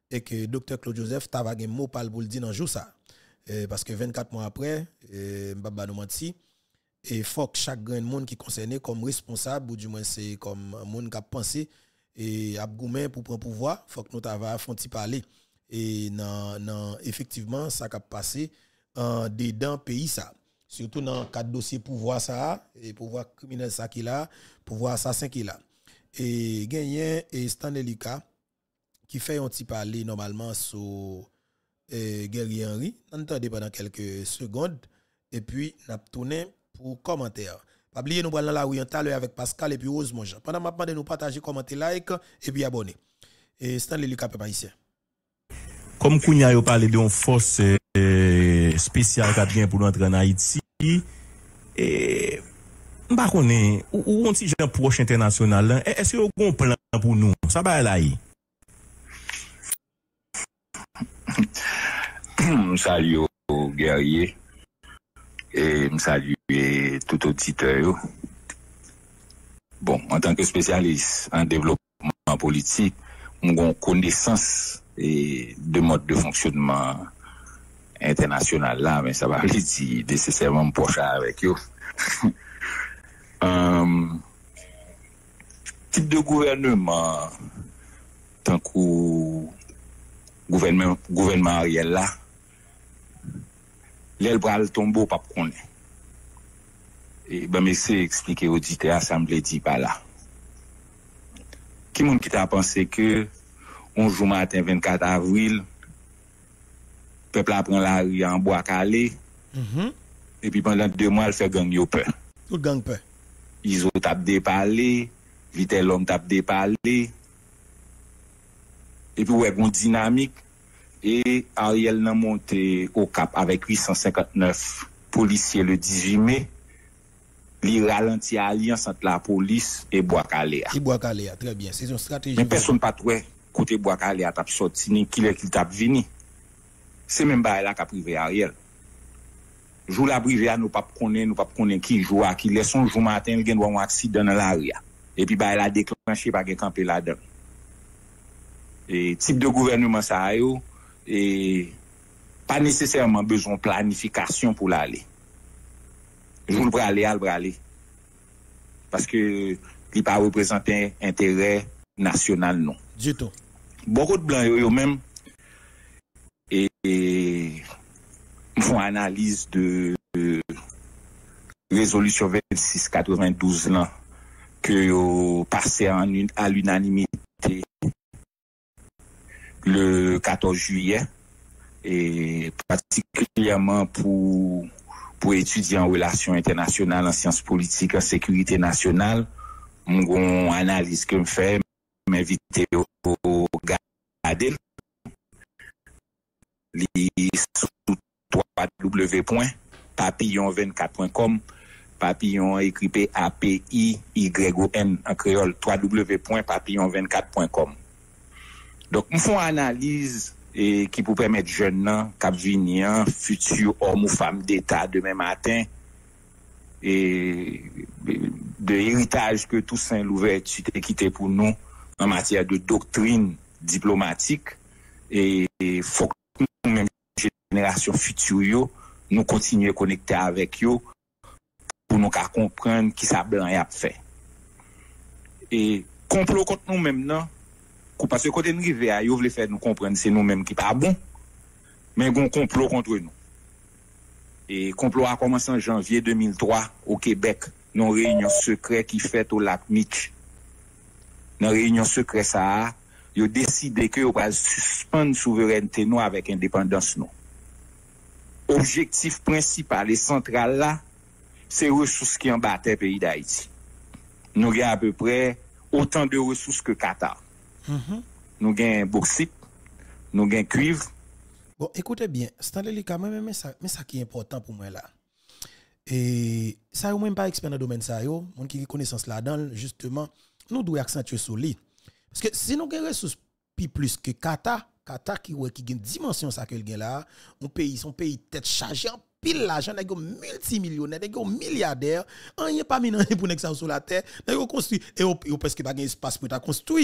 Speaker 1: et que docteur Claude Joseph t'a un mot pour le dire dans jour ça. Euh, parce que vingt-quatre mois après, euh, m'baba nous menti et faut que chaque grand monde qui concerné comme responsable ou du moins c'est comme monde qui a pensé et a goumé pour prendre pouvoir, faut que nous t'ava fonti parler et non non effectivement ça qui a passé en dedans pays ça. Surtout dans quatre dossiers pouvoir ça et pouvoir criminel ça qui là, pouvoir assassin qui là. Et gagné et Stanley Lika qui fait un petit parler normalement sur eh, Guerrier Henry. On entendait pendant quelques secondes et puis n'a tourné pour commentaire. Pas oublier nous dans la rue en talent avec Pascal et puis Rose Monja. Pendant m'a demandé nous partager, commenter, like et puis abonner. Et Stanley Lika peuple haïtien.
Speaker 4: Comme Kounia yo parlé d'une force euh, spéciale qui vient pour entrer en Haïti et m'pa connait ou on ti jan proche international est-ce que vous avez un plan pour nous ça va là y
Speaker 5: Salut aux guerriers et salue tout auditeur. Bon, en tant que spécialiste en développement politique, on a connaissance et de mode de fonctionnement international là, mais ça va pas dire nécessairement proche avec eux. um, type de gouvernement tant que gouvernement gouvernement Ariel là l'aile bral tombeau pas connaît et ben mais c'est expliquer auditeur assemblée dit pas là qui monde qui t'a pensé que on jour matin vingt-quatre avril peuple apprend la rue en bois calé mm-hmm. Et puis pendant deux mois elle fait gang yo peur
Speaker 1: tout gang peur
Speaker 5: ils ont tap déparler vite l'homme tap déparler et puis ouais une dynamique et Ariel n'a monté au Cap avec huit cent cinquante-neuf policiers le dix-huit mai. Il ralentit alliance entre la police et Bois-Calais.
Speaker 1: Et Bois-Calais, très bien. C'est une stratégie.
Speaker 5: Mais personne pas trouvé côté Bois-Calais a tap sorti ni qui est qui tap vini. C'est même pas là qu'a privé Ariel. Jou la privé nous pas connaît, nous pas connaît qui joue à qui laisse son jour matin il gagne un accident dans la rue. Et puis bah elle a déclenché par camper là-dedans. Et type de gouvernement ça yo et pas nécessairement besoin de planification pour l'aller. Je veux aller, aller, aller. Parce que il pas représenter intérêt national non.
Speaker 1: Du tout.
Speaker 5: Beaucoup de blancs eux même et, et font analyse de, de résolution vingt-six quatre-vingt-douze là que yo passé en une, à l'unanimité le quatorze juillet et particulièrement pour pour étudier en relations internationales, en sciences politiques, en sécurité nationale, mon analyse que me fait m'inviter au garder li sous w w w point papillon vingt-quatre point com papillon écrit P A P I Y O N en créole w w w point papillon vingt-quatre point com. Donc, nous faisons une analyse et qui peut permettre jeunes gens, cap venir, futurs hommes ou femmes d'État demain matin, et de l'héritage que Toussaint Louverture a quitté pour nous en matière de doctrine diplomatique, et il faut que nous, même génération future, nous continuions à connecter avec eux pour nous comprendre qui ça blanc a fait. Et complot contre nous-mêmes, non? Parce que côté nous rivé à yo vle faire nous comprendre c'est nous-mêmes qui pas bon mais gon complot contre nous. Et complot a commencé en janvier deux mille trois au Québec, une réunion secrète qui fait au lac Mitch. Dans réunion secrète ça, yo décidé que yo va suspendre souveraineté nous avec indépendance nous. Objectif principal et central là, c'est ressources qui en battent le pays d'Haïti. Nous avons à peu près autant de ressources que Qatar. Mm-hmm. Nous gagnons bauxite, nous gagnons cuivre.
Speaker 1: Bon, écoutez bien, Stanley Lika, mais ça, mais ça qui est important pour moi là. Et ça, ou même pas expert dans le domaine ça, yo, mon qui connaissance là-dedans, justement, nous devons accentuer sur lui. Parce que si nous gagnons ressources plus que Qatar, Qatar qui ouais qui gagne dimension ça que le gagne là, un pays, son pays tête chargée en pile l'argent, nèg multimillionnaire, nèg milliardaire, rien pas minant pour nèg ça sur la terre, nèg construit et ou presque pas gain espace pour ta construire.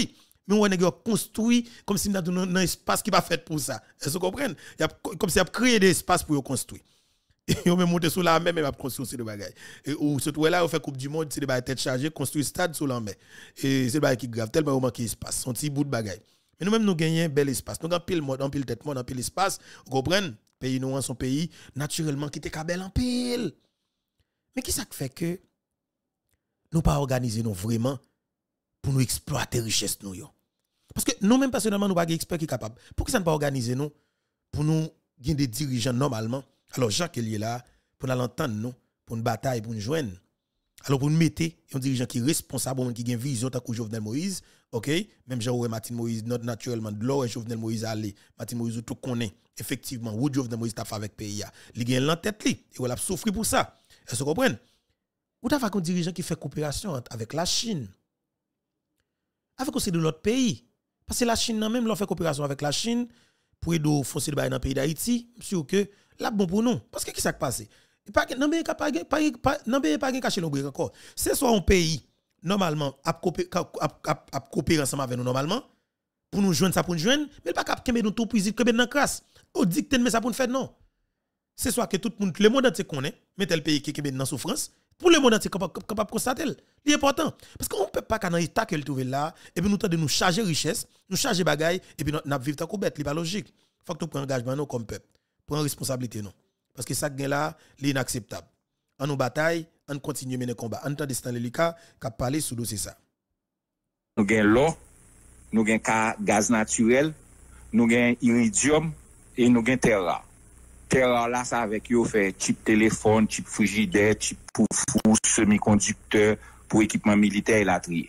Speaker 1: mais on a construit comme si nous avons un espace qui n'est pas fait pour ça. Est-ce que vous comprenez? Comme si on a créé des espaces pour construire. Et on met monter sur la mer, mais on a construit ces bagages. Ou ce tour là, on fait Coupe du Monde, c'est des bagages tête chargée, construire stade sur la mer. Et c'est des bagages qui grave, tellement on manque d'espace, un petit bout de bagages. Mais nous-mêmes, nous gagnons un bel espace. Nous avons pile mode, en pile tête mode, en pile espace. Vous comprenez? Pays nous, son pays, naturellement, qui était bel en pile. Mais qui ça fait que nous pas organiser nous vraiment pour nous exploiter richesse nous yo? Parce que nous-mêmes, personnellement, nous pas des experts qui sont capables. Pourquoi ça ne pas organiser nous pour nous gagner des dirigeants normalement? Alors, Jacques est là pour nous l'entendre, nous, pour une bataille, pour nous joindre. Alors, pour nous mettre un dirigeant qui est responsable, qui a une vision, tant que Jovenel Moïse, ok? Même Jean-Oué Martin Moïse, not naturellement, de l'or et Jovenel Moïse allé. Martin Moïse, tout connaît, effectivement, où Jovenel Moïse t'a fait avec le pays. Il a une tête, et il a souffert pour ça. Est-ce que vous comprenez? Ou t'as fait un dirigeant qui fait coopération avec la Chine, avec aussi de l'autre pays. Parce que la Chine, même, leur fait coopération avec la Chine pour aider à foncer dans le pays d'Haïti, sûr que là, bon pour nous. Parce que qui s'est passé? Non, mais pas de cacher l'ombre encore. C'est soit un pays, normalement, à coopérer ensemble avec nous, normalement, pour nous joindre ça pour nous joindre, mais pas qu'à nous tout puiser, que nous crasse. Au dicter, mais ça pour nous faire, non. C'est soit que tout le monde, le monde entier connaît, mais tel pays qui est dans souffrance, pour le monde entier capable de constater. C'est important. Parce qu'on ne peut pas qu'à un état que le trouve là, et puis nous tentons de nous charger richesse, nous charger bagaille, et puis nous vivons tant qu'on bête, c'est pas logique. Il faut que nous prenions engagement nous comme peuple. Prendre responsabilité non. Parce que ça gagne là, c'est inacceptable. En nous bataille, on continue à mener le combat. En temps de Stanley Lika, qui a parlé sous dossier ça.
Speaker 5: Nous gagnons l'eau, nous gagnons gaz naturel, nous gagnons iridium et nous gagnons terre rare. Terre rare là, ça avec yo fait chip téléphone, chip frigidaire, chip pour fou, semi-conducteur pour équipement militaire et latrier.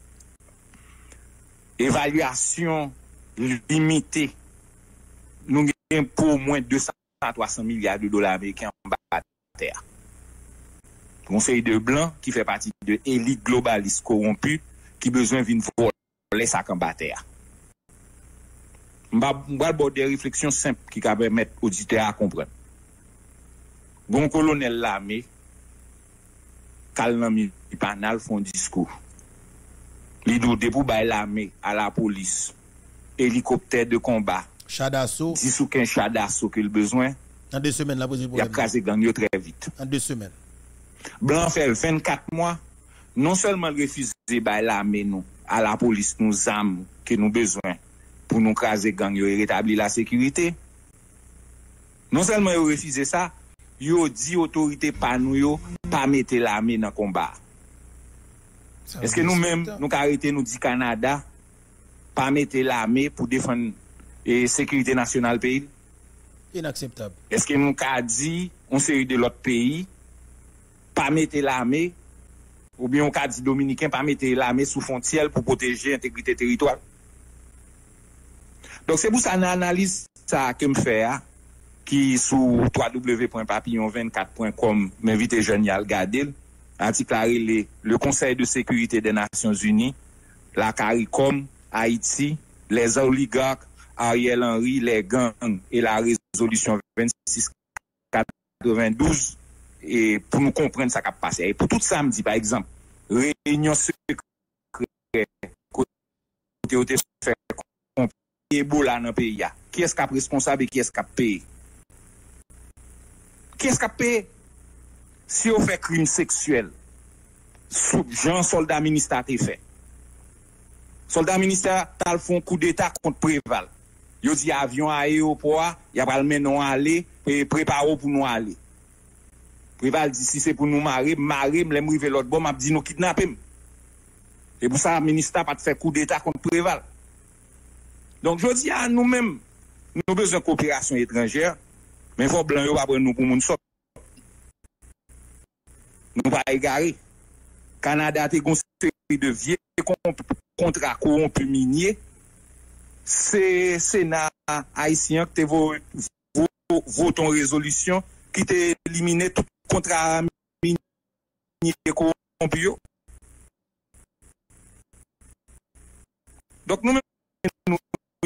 Speaker 5: Évaluation limitée. Nous gagnons pour au moins deux cents à trois cents milliards de dollars américains en bas de terre. Conseil de blanc qui fait partie de l'élite globaliste corrompue qui besoin d'une voler ça en bas de terre. Je vais avoir des réflexions simples qui permettent aux auditeurs à comprendre. Bon colonel l'armée, Kalnami Panal font discours. L'idou de pour l'armée à la police, hélicoptère de combat.
Speaker 1: Chadasso.
Speaker 5: dix ou quinze chars d'assaut qu'il a besoin.
Speaker 1: En deux semaines, la position.
Speaker 5: Il a crasé gang très vite.
Speaker 1: En deux semaines.
Speaker 5: Blanc fait vingt-quatre mois. Non seulement refuser l'armée nous, à la police, nous armes que nous besoin pour nous craser gang et rétablir la sécurité. Non seulement ils refusé ça, ils ont dit autorité pas nous yo, pas mettre l'armée dans le combat. Est-ce que nous-mêmes, nous arrêter nous dit Canada, pas mettre l'armée pour défendre et sécurité nationale pays?
Speaker 1: Inacceptable.
Speaker 5: Est-ce que nous avons dit, on série de l'autre pays, pas mettre l'armée, ou bien on a dit dominicain, pas mettre l'armée sous frontière pour protéger l'intégrité territoire? Donc c'est pour ça, une analyse ça que me fait, qui sur w w w point papillon vingt-quatre point com m'invite jeune à regarder, article le Conseil de sécurité des Nations Unies, la CARICOM, Haïti, les oligarques, Ariel Henry, les gangs et la résolution vingt-six quatre-vingt-douze et pour nous comprendre ça qui a passé. Et pour tout ça, me dit par exemple, réunion secrète, côté fait Ebola dans le pays. Qui est-ce qui est responsable et qui est-ce qui a payé? Qui est-ce qui a payé? Si on fait crime sexuel, Jean soldat ministère a fait. Soldat ministère a fait un coup d'état contre Préval. Yo dit avion à aéroport, y a pas le menon aller, préparer pour nous aller. Préval dit si c'est pour nous marrer, marrer, me river l'autre bon, m'a dit nous kidnapper. Et pour ça, le ministère pas fait coup d'état contre Préval. Donc je dis à nous-mêmes, nous avons besoin de coopération étrangère, mais il faut blanc yo pas prendre nous pour moun sort. Nous pas égarer. Canada a une série de vieux contrats corrompus miniers. C'est Sénat haïtien qui vote en résolution qui t'a éliminé tout contrat minier corrompu. Donc nous nous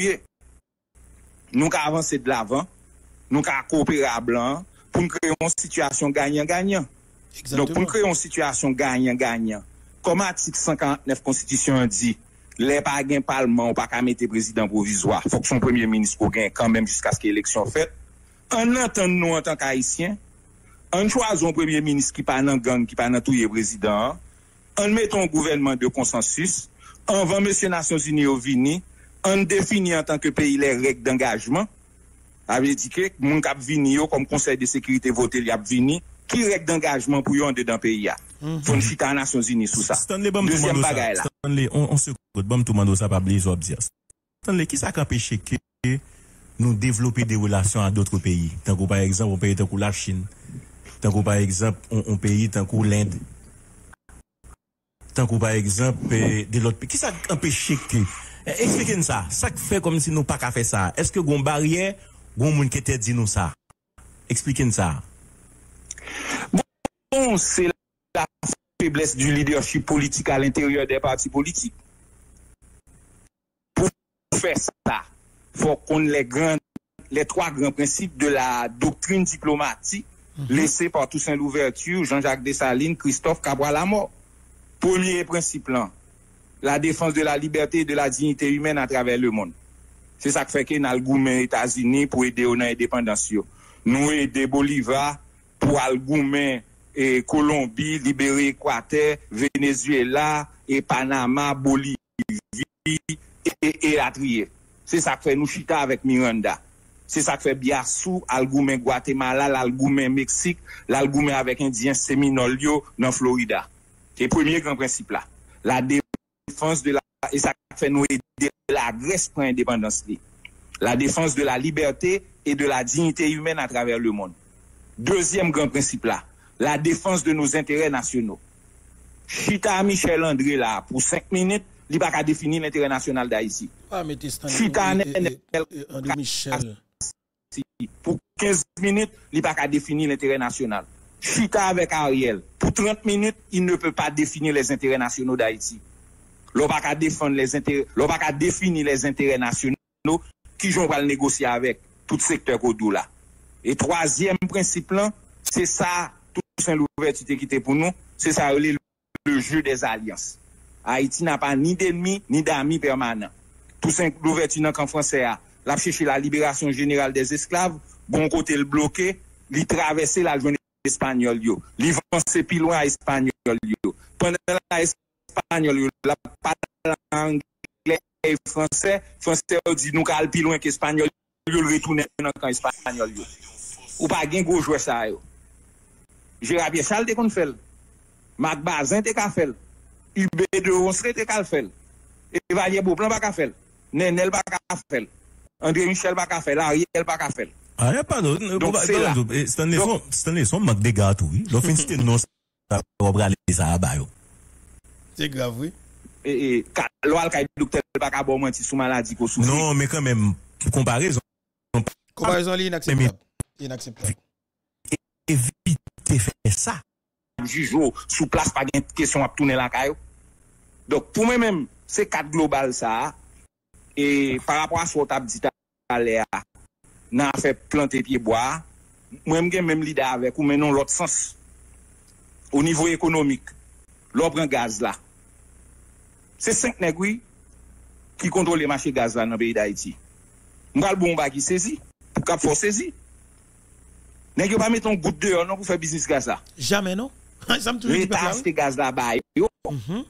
Speaker 5: nous avons avancé de l'avant, nous avons coopéré à blanc pour créer une situation gagnant-gagnant. Donc pour créer une situation gagnant-gagnant, comme l'article cinquante-neuf Constitution dit, les pas gain parlement, pas qu'à mettre président provisoire. Faut que son premier ministre gagne quand même jusqu'à ce que l'élection faite. En entend nous en tant qu'haïtiens, on choisit un premier ministre qui pas dans gang, qui pas dans tout président. On met un gouvernement de consensus. On va monsieur Nations Unies au vini. On définit en tant que pays les règles d'engagement. Avait dit que mon cap vini comme Conseil de sécurité voté li a vini qui règle d'engagement pour yon dedans pays a. Faut chita Nations Unies sous ça. Deuxième bagaille là.
Speaker 4: Stanley, on on se coûte bon tout monde ça pas oublier ça dire. Stanley, qui ça empêche que nous développer des relations à d'autres pays, tant que par exemple un pays tant que la Chine, tant que par exemple un pays tant que l'Inde, tant que par exemple de l'autre pays. Qui ça empêche que expliquez-nous ça. Ça fait comme si nous pas qu'à faire ça. Est-ce que gon barrière, gon moun qui te dit nous ça? Expliquez-nous ça.
Speaker 5: Bon, c'est la faiblesse du leadership politique à l'intérieur des partis politiques. Pour faire ça, il faut qu'on les grands, les trois grands principes de la doctrine diplomatique mm-hmm. laissés par Toussaint Louverture, Jean-Jacques Dessalines, Christophe Cabral-Amor. Premier principe là, la défense de la liberté et de la dignité humaine à travers le monde. C'est ça qui fait qu'on a le gouvernement États-Unis pour aider à l'indépendance. Nous aider Bolivar pour le gouvernement et Colombie, libérer Équateur, Venezuela et Panama, Bolivie et, et la trier. C'est ça que fait nous chita avec Miranda. C'est ça que fait Biassou, Algoumen Guatemala, l'Algoumen Mexique, l'Algoumen avec Indien Seminolio dans Florida. C'est le premier grand principe là. La défense de la, et ça fait nous aider la Grèce pour l'indépendance. La défense de la liberté et de la dignité humaine à travers le monde. Deuxième grand principe là. La défense de nos intérêts nationaux. Chita Michel André là, pour cinq minutes, il n'a pas définir l'intérêt national d'Haïti.
Speaker 1: Ah, mais
Speaker 5: Chita
Speaker 1: André Michel.
Speaker 5: Pour quinze minutes, il n'a pas définir l'intérêt national. Chita avec Ariel. Pour trente minutes, il ne peut pas définir les intérêts nationaux d'Haïti. Il n'a pas défendre les intérêts, il n'a pas définir les intérêts nationaux qui vont le négocier avec tout secteur Kodou là. Et troisième principe là, c'est ça. Toussaint Louverture qui était pour nous, c'est ça le, le jeu des alliances. Haïti n'a pas ni d'ennemis ni d'amis permanents. Toussaint Louverture dans le camp français a l'a cherché la libération générale des esclaves, bon côté le bloqué, il traversé la journée espagnole yo, il avançait plus loin à espagnol yo. Pendant la espagnol yo, la parle anglais et français, français dit nous qu'al plus loin qu'espagnol yo le retourner dans le camp espagnol yo. Ou pas gen gros joueur ça yo. Gérard Pierre Charles te kon fait. Marc Bazin te ka fait. Ubé de Ronsre te ka fait. Evalier Beauplan pas ka fait. Nenel pas ka fait. André Michel pas ka fait. Ariel pas ka fait.
Speaker 4: Ah, y a pas d'autre. Donc c'est là. Stanley son, Stanley son manque de gâteau, oui. L'offre cité non ça va braler ça ba yo.
Speaker 1: C'est grave, oui.
Speaker 5: Et et l'oal kay docteur pas ka bon menti sous maladie ko souffre.
Speaker 4: Non, mais quand même comparaison
Speaker 1: comparaison li inacceptable. Inacceptable.
Speaker 4: Éviter faire ça.
Speaker 5: Juge sous place pas de question à tourner la caillou. Donc pour moi même c'est quatre global ça et par rapport à ce que tu as dit à l'heure n'a fait planter pied bois moi même même l'idée avec ou mais non l'autre sens au niveau économique l'obre gaz là c'est cinq nègres qui contrôlent le marché gaz là dans le pays d'Haïti. M'gal bon ba qui saisi pour cap faut saisi. Nèg yo pas mettre un goutte dehors non pour faire business gaz là.
Speaker 1: Jamais non. Ça me toujours dit
Speaker 5: pas acheter gaz là bas yo.
Speaker 1: Mhm.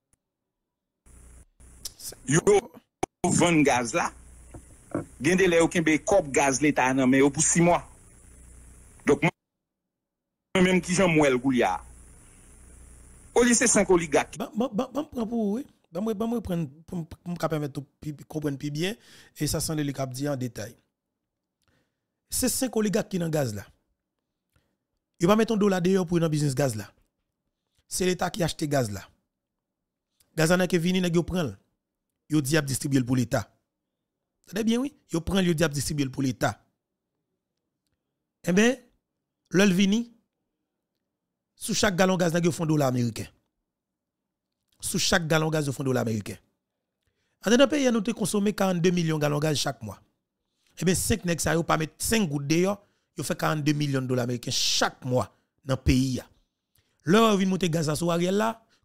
Speaker 5: Yo vend gaz là. Gen de lè yo kembe kop gaz l'état nan mais yo pour six mois. Donc moi même qui j'en mouel goulia. Au lycée cinq oligarques.
Speaker 1: Bon bon bon prend pour oui. Bon moi bon moi prendre pour me permettre de comprendre plus bien et ça sent le cap dit en détail. C'est cinq oligarques qui dans gaz là. Il va mettre un dollar dehors pour dans business gaz là. C'est l'État qui achète gaz là. Gaz là qui vini nèg yo prend. Yo di ap distribuer pour l'État. C'est bien oui, yo prend yo di ap distribuer pour l'État. Eh ben, l'ol vini sous chaque gallon gaz nèg yo font dollar américain. Sous chaque gallon gaz yo font dollar américain. En dans pays nous te consommer quarante-deux millions de gallons gaz chaque mois. Eh bien, cinq nèg ça yo pas mettre cinq gouttes dehors, yo fait quarante-deux millions de dollars américains chaque mois dans le pays. Leur vient monter gaz à sous Ariel là,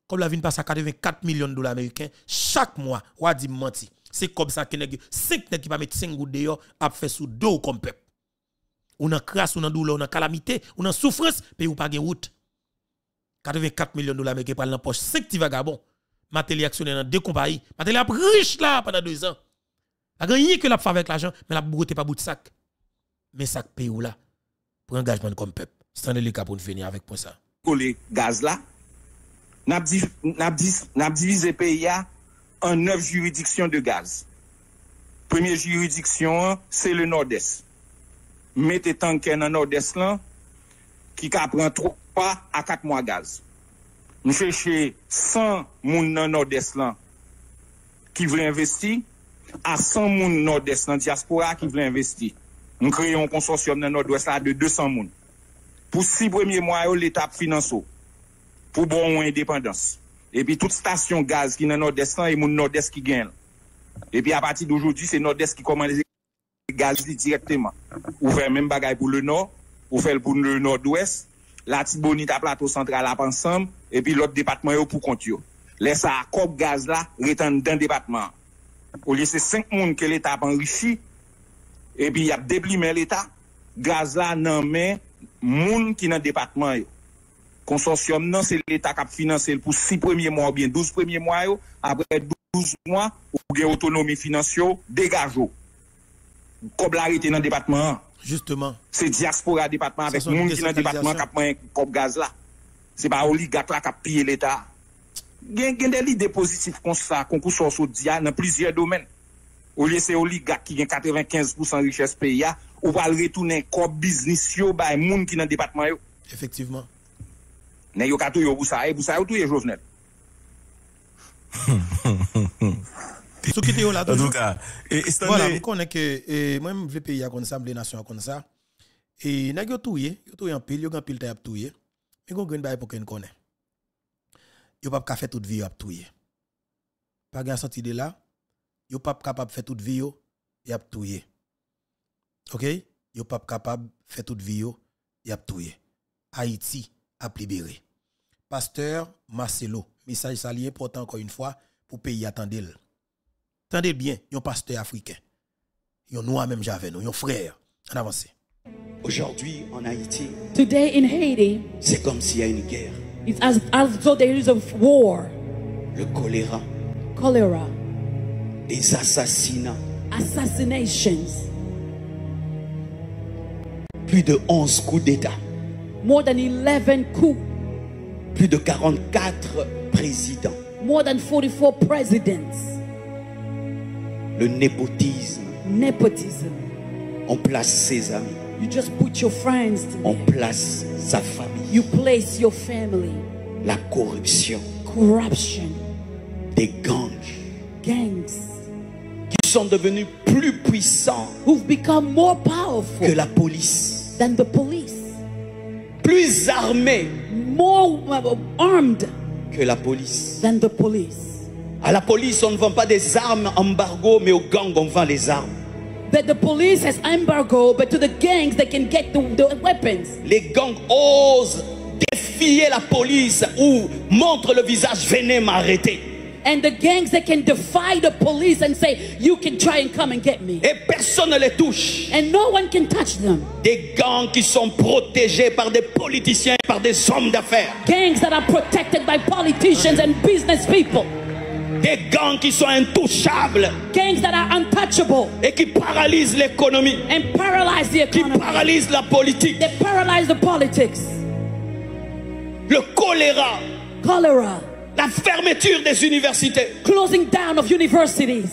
Speaker 1: comme la vin passe à quatre-vingt-quatre millions de dollars américains chaque mois, ou dit menti. C'est comme ça que cinq nèg qui pas mettre cinq gouttes dehors a fait sous dos comme peuple. Ou nan crasse, ou nan douleur, ou nan calamité, ou nan souffrance, pays ou pas gen route. quatre-vingt-quatre millions de dollars américains par dans poche cinq petits vagabonds. Matéli actionnaire dans deux compagnies. Matéli a riche là pendant deux ans. A rien que la fait avec l'argent, mais la brouté pas bout de sac. Mais sac pays ou là pour engagement comme peuple. C'est un le cas pour nous finir avec pour ça.
Speaker 5: Les gaz là, n'a divisé pays en neuf juridictions de gaz. Première juridiction, c'est le Nord-Est. Mettez tanker dans le Nord-Est là, qui prend trois à quatre mois gaz. Nous cherchons cent moun dans le Nord-Est là, qui veulent investir, à cent moun Nord-Est dans la diaspora qui veulent investir. Nous créons un consortium dans le Nord-Ouest là de deux cents moun. Pour six premiers mois, l'État finance pour bon indépendance. Et puis toute station gaz qui est dans le Nord-Est, et mon Nord-Est qui gagne. Et puis à partir d'aujourd'hui, c'est Nord-Est qui commande les gaz directement. Ou faire même bagaille pour le Nord, ou faire pour le Nord-Ouest, la Tibonite à plateau central à ensemble, et puis l'autre département yo pour compte yo. Laisse à cop gaz là, retan dans le département. Au lieu c'est cinq moun que l'État a enrichi, et puis il y a déplimé l'État, gaz là nan men moun qui dans le département yo. Consortium non c'est l'État qui a financé pour six premiers mois ou bien douze premiers mois yo, après douze mois ou gen autonomie financière dégageau. Comme l'arrêté dans le département.
Speaker 1: Justement.
Speaker 5: C'est diaspora département avec moun qui dans le département qui a pris comme gaz là. C'est pas oligarque là qui a pillé l'État. Gen gen des idées positives comme ça concours sur dia dans plusieurs domaines. Au lieu c'est oligarque qui gagne quatre-vingt-quinze pour cent richesse pays ou va retourner comme business yo bay moun qui dans le département yo.
Speaker 1: Effectivement.
Speaker 5: Né yo ka tou yo pour ça et pour ça yo tou Jovenel.
Speaker 1: Sou qui yo là
Speaker 4: En tout cas, et
Speaker 1: voilà, je connais que moi même pays a comme ça, les nations comme ça. Et nèg yo touye, yo touye en pile, yo gan pile tay ap touye. Mais gon gen bay pour ken connaît. Yo pas faire toute vie yo ap touye. Pas gen senti de là, yo pas capable faire toute vie yo y ap touye. OK? Yo pas capable faire toute vie yo y ap touye. Haïti a libéré. Pasteur Marcelo, message sali important encore une fois pour pays attendel. Tendez bien, yon pasteur africain. Yon noir même j'avais nous, yon frère. En avance.
Speaker 6: Aujourd'hui en Haïti,
Speaker 7: Today in Haiti,
Speaker 6: c'est comme s'il y a une guerre.
Speaker 7: it's as, as though there is a war,
Speaker 6: Le choléra,
Speaker 7: cholera,
Speaker 6: des assassinats,
Speaker 7: assassinations,
Speaker 6: plus de onze coups d'État,
Speaker 7: more than eleven coups,
Speaker 6: plus de quarante-quatre présidents.
Speaker 7: more than forty-four presidents,
Speaker 6: Le népotisme,
Speaker 7: nepotism.
Speaker 6: on place ses amis,
Speaker 7: You just put your friends
Speaker 6: on
Speaker 7: there.
Speaker 6: place sa famille.
Speaker 7: You place your family.
Speaker 6: La corruption,
Speaker 7: Corruption,
Speaker 6: des gangs
Speaker 7: gangs,
Speaker 6: qui sont devenus plus puissants
Speaker 7: who've become more
Speaker 6: que
Speaker 7: powerful
Speaker 6: la police,
Speaker 7: than the police,
Speaker 6: plus armés
Speaker 7: more uh, armed
Speaker 6: que la police.
Speaker 7: than the police.
Speaker 6: À la police, on ne vend pas des armes embargo, mais aux gangs, on vend les armes.
Speaker 7: That the police has embargo, but to the gangs they can get the, the weapons.
Speaker 6: Les gangs osent défier la police ou montrent le visage, venez m'arrêter.
Speaker 7: And the gangs they can defy the police and say, you can try and come and get me.
Speaker 6: Et personne ne les touche.
Speaker 7: And no one can touch them.
Speaker 6: Des gangs qui sont protégés par des politiciens, par des hommes d'affaires.
Speaker 7: Gangs that are protected by politicians and business people.
Speaker 6: Des gangs qui sont intouchables
Speaker 7: Gangs that are untouchable
Speaker 6: et qui paralysent l'économie,
Speaker 7: and paralyze the
Speaker 6: qui
Speaker 7: economy.
Speaker 6: paralysent la politique.
Speaker 7: They paralyze the politics.
Speaker 6: Le choléra,
Speaker 7: Cholera,
Speaker 6: la fermeture des universités,
Speaker 7: closing down of universities,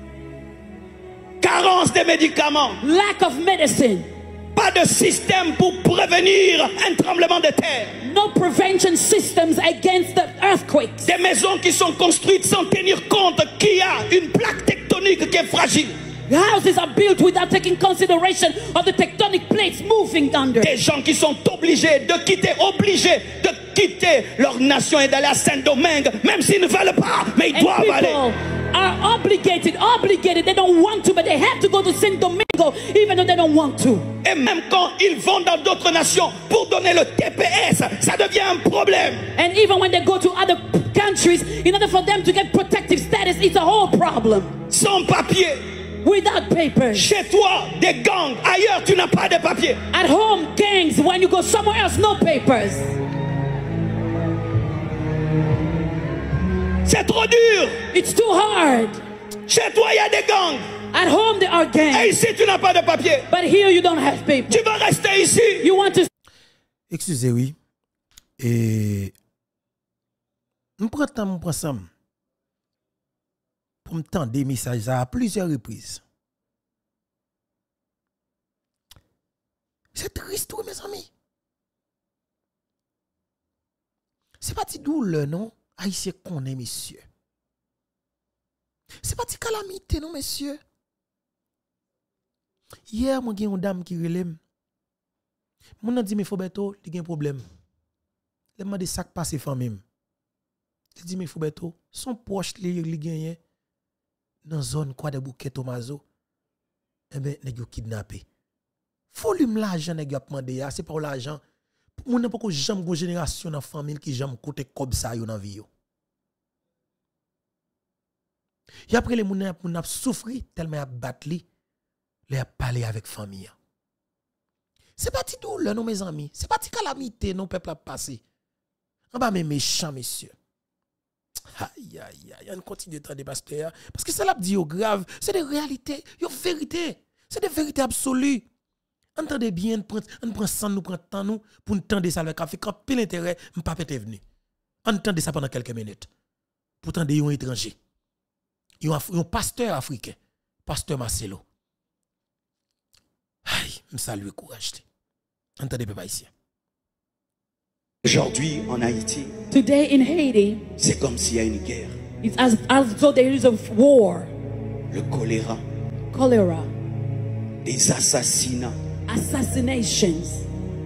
Speaker 6: carence des médicaments,
Speaker 7: lack of medicine,
Speaker 6: pas de système pour prévenir un tremblement de terre.
Speaker 7: no prevention systems against the earthquakes.
Speaker 6: Des maisons qui sont construites sans tenir compte qu'il y a une plaque tectonique qui est fragile.
Speaker 7: Houses are built without taking consideration of the tectonic plates moving under.
Speaker 6: Des gens qui sont obligés de quitter, obligés de quitter leur nation et d'aller à Saint-Domingue, même s'ils ne veulent pas, mais ils
Speaker 7: And
Speaker 6: doivent aller.
Speaker 7: people are obligated, obligated. They don't want to, but they have to go to Saint Domingo, even though they don't want to.
Speaker 6: Et même quand ils vont dans d'autres nations pour donner le T P S, ça devient un problème.
Speaker 7: And even when they go to other countries, in order for them to get protective status, it's a whole problem.
Speaker 6: Sans papier.
Speaker 7: Without papers.
Speaker 6: Chez toi, des gangs. Ailleurs, tu n'as pas de papier.
Speaker 7: At home, gangs. When you go somewhere else, no papers.
Speaker 6: C'est trop dur.
Speaker 7: It's too hard.
Speaker 6: Chez toi, il y a des gangs.
Speaker 7: At home, there are gangs.
Speaker 6: Et ici, tu n'as pas de papier.
Speaker 7: But here, you don't have papers.
Speaker 6: Tu vas rester ici.
Speaker 7: You want to...
Speaker 1: Excusez, oui. Et... Je prends temps, je prends ça. Pour me tendre des messages à plusieurs reprises. C'est triste, oui, mes amis. C'est pas si douleur, non? Haïtien qu'on est, messieurs. C'est pas si calamité, non, messieurs. Hier, moi, j'ai une dame qui relève. Mon a dit, mais Fobeto, il y a un problème. Il m'a dit, ça qui passe, famille. Il dit, mais Fobeto, son proche, il gagne dans la zone quoi de bouquet Tomazo. Eh bien, il a kidnappé. Faut lui l'argent, il a demandé, c'est pas l'argent. Mon n'a pas que jamais une génération dans la famille qui jamais côté comme ça dans la vie. Et après, les gens ont souffert tellement ils ont battu, ils ont parlé avec la famille. C'est pas ti douleur, non, mes amis. C'est pas ti calamité, non, peuple a passé. En bas, mes méchants, messieurs. Aïe, aïe, aïe, on continue de temps des pasteurs. Parce que ça l'a dit au grave, c'est des réalités, des vérités. C'est des vérités absolues. Entendez bien, on prend ça, nous prend temps nous pour nous tendre ça avec Afrique. Quand pile intérêt, on pas peut venu. Entendez ça pendant quelques minutes. Pour tendre un étranger. Un pasteur africain, pasteur Marcelo. Aïe, je salue courage. Entendez, papa ici.
Speaker 6: Aujourd'hui, en Haïti,
Speaker 7: Today in Haiti,
Speaker 6: c'est comme s'il y a une guerre.
Speaker 7: it's as, as though there is a war.
Speaker 6: Le choléra,
Speaker 7: Cholera,
Speaker 6: des assassinats.
Speaker 7: assassinations,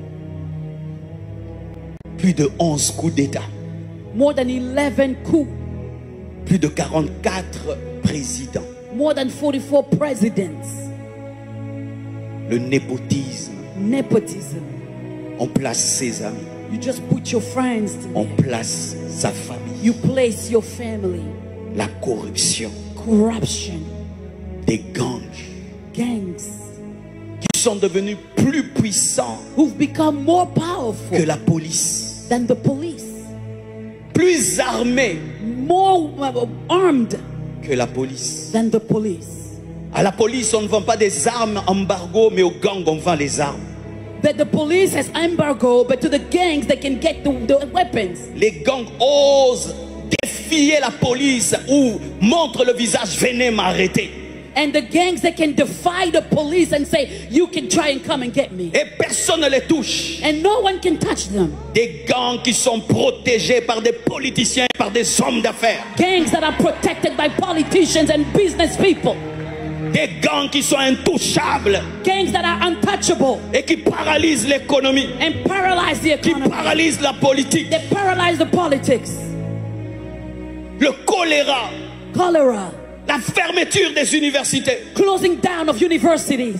Speaker 6: Plus de onze coups d'État.
Speaker 7: more than eleven coups,
Speaker 6: Plus de quarante-quatre présidents.
Speaker 7: more than forty-four presidents,
Speaker 6: Le népotisme.
Speaker 7: nepotism.
Speaker 6: On place ses amis.
Speaker 7: You just put your friends
Speaker 6: On
Speaker 7: there.
Speaker 6: place sa famille.
Speaker 7: You place your family.
Speaker 6: La corruption.
Speaker 7: Corruption,
Speaker 6: Des gangs
Speaker 7: gangs
Speaker 6: qui sont devenus plus puissants
Speaker 7: who've become more powerful
Speaker 6: que la police.
Speaker 7: than the police,
Speaker 6: Plus armés
Speaker 7: more uh, armed
Speaker 6: que la police.
Speaker 7: than the police.
Speaker 6: À la police, on ne vend pas des armes embargo, mais aux gangs, on vend les armes.
Speaker 7: That the police has embargo, but to the gangs they can get the, the weapons.
Speaker 6: Les gangs osent défier la police ou montrent le visage, venez m'arrêter.
Speaker 7: And the gangs that can defy the police and say, you can try and come and get me.
Speaker 6: Et personne ne les touche.
Speaker 7: And no one can touch them.
Speaker 6: Des gangs qui sont protégés par des politiciens, par des hommes d'affaires.
Speaker 7: Gangs that are protected by politicians and business people.
Speaker 6: Des gangs qui sont intouchables
Speaker 7: Gangs that are untouchable
Speaker 6: et qui paralysent l'économie,
Speaker 7: and paralyze the
Speaker 6: qui
Speaker 7: economy.
Speaker 6: paralysent la politique.
Speaker 7: They paralyze the politics.
Speaker 6: Le choléra,
Speaker 7: Cholera,
Speaker 6: la fermeture des universités,
Speaker 7: closing down of universities,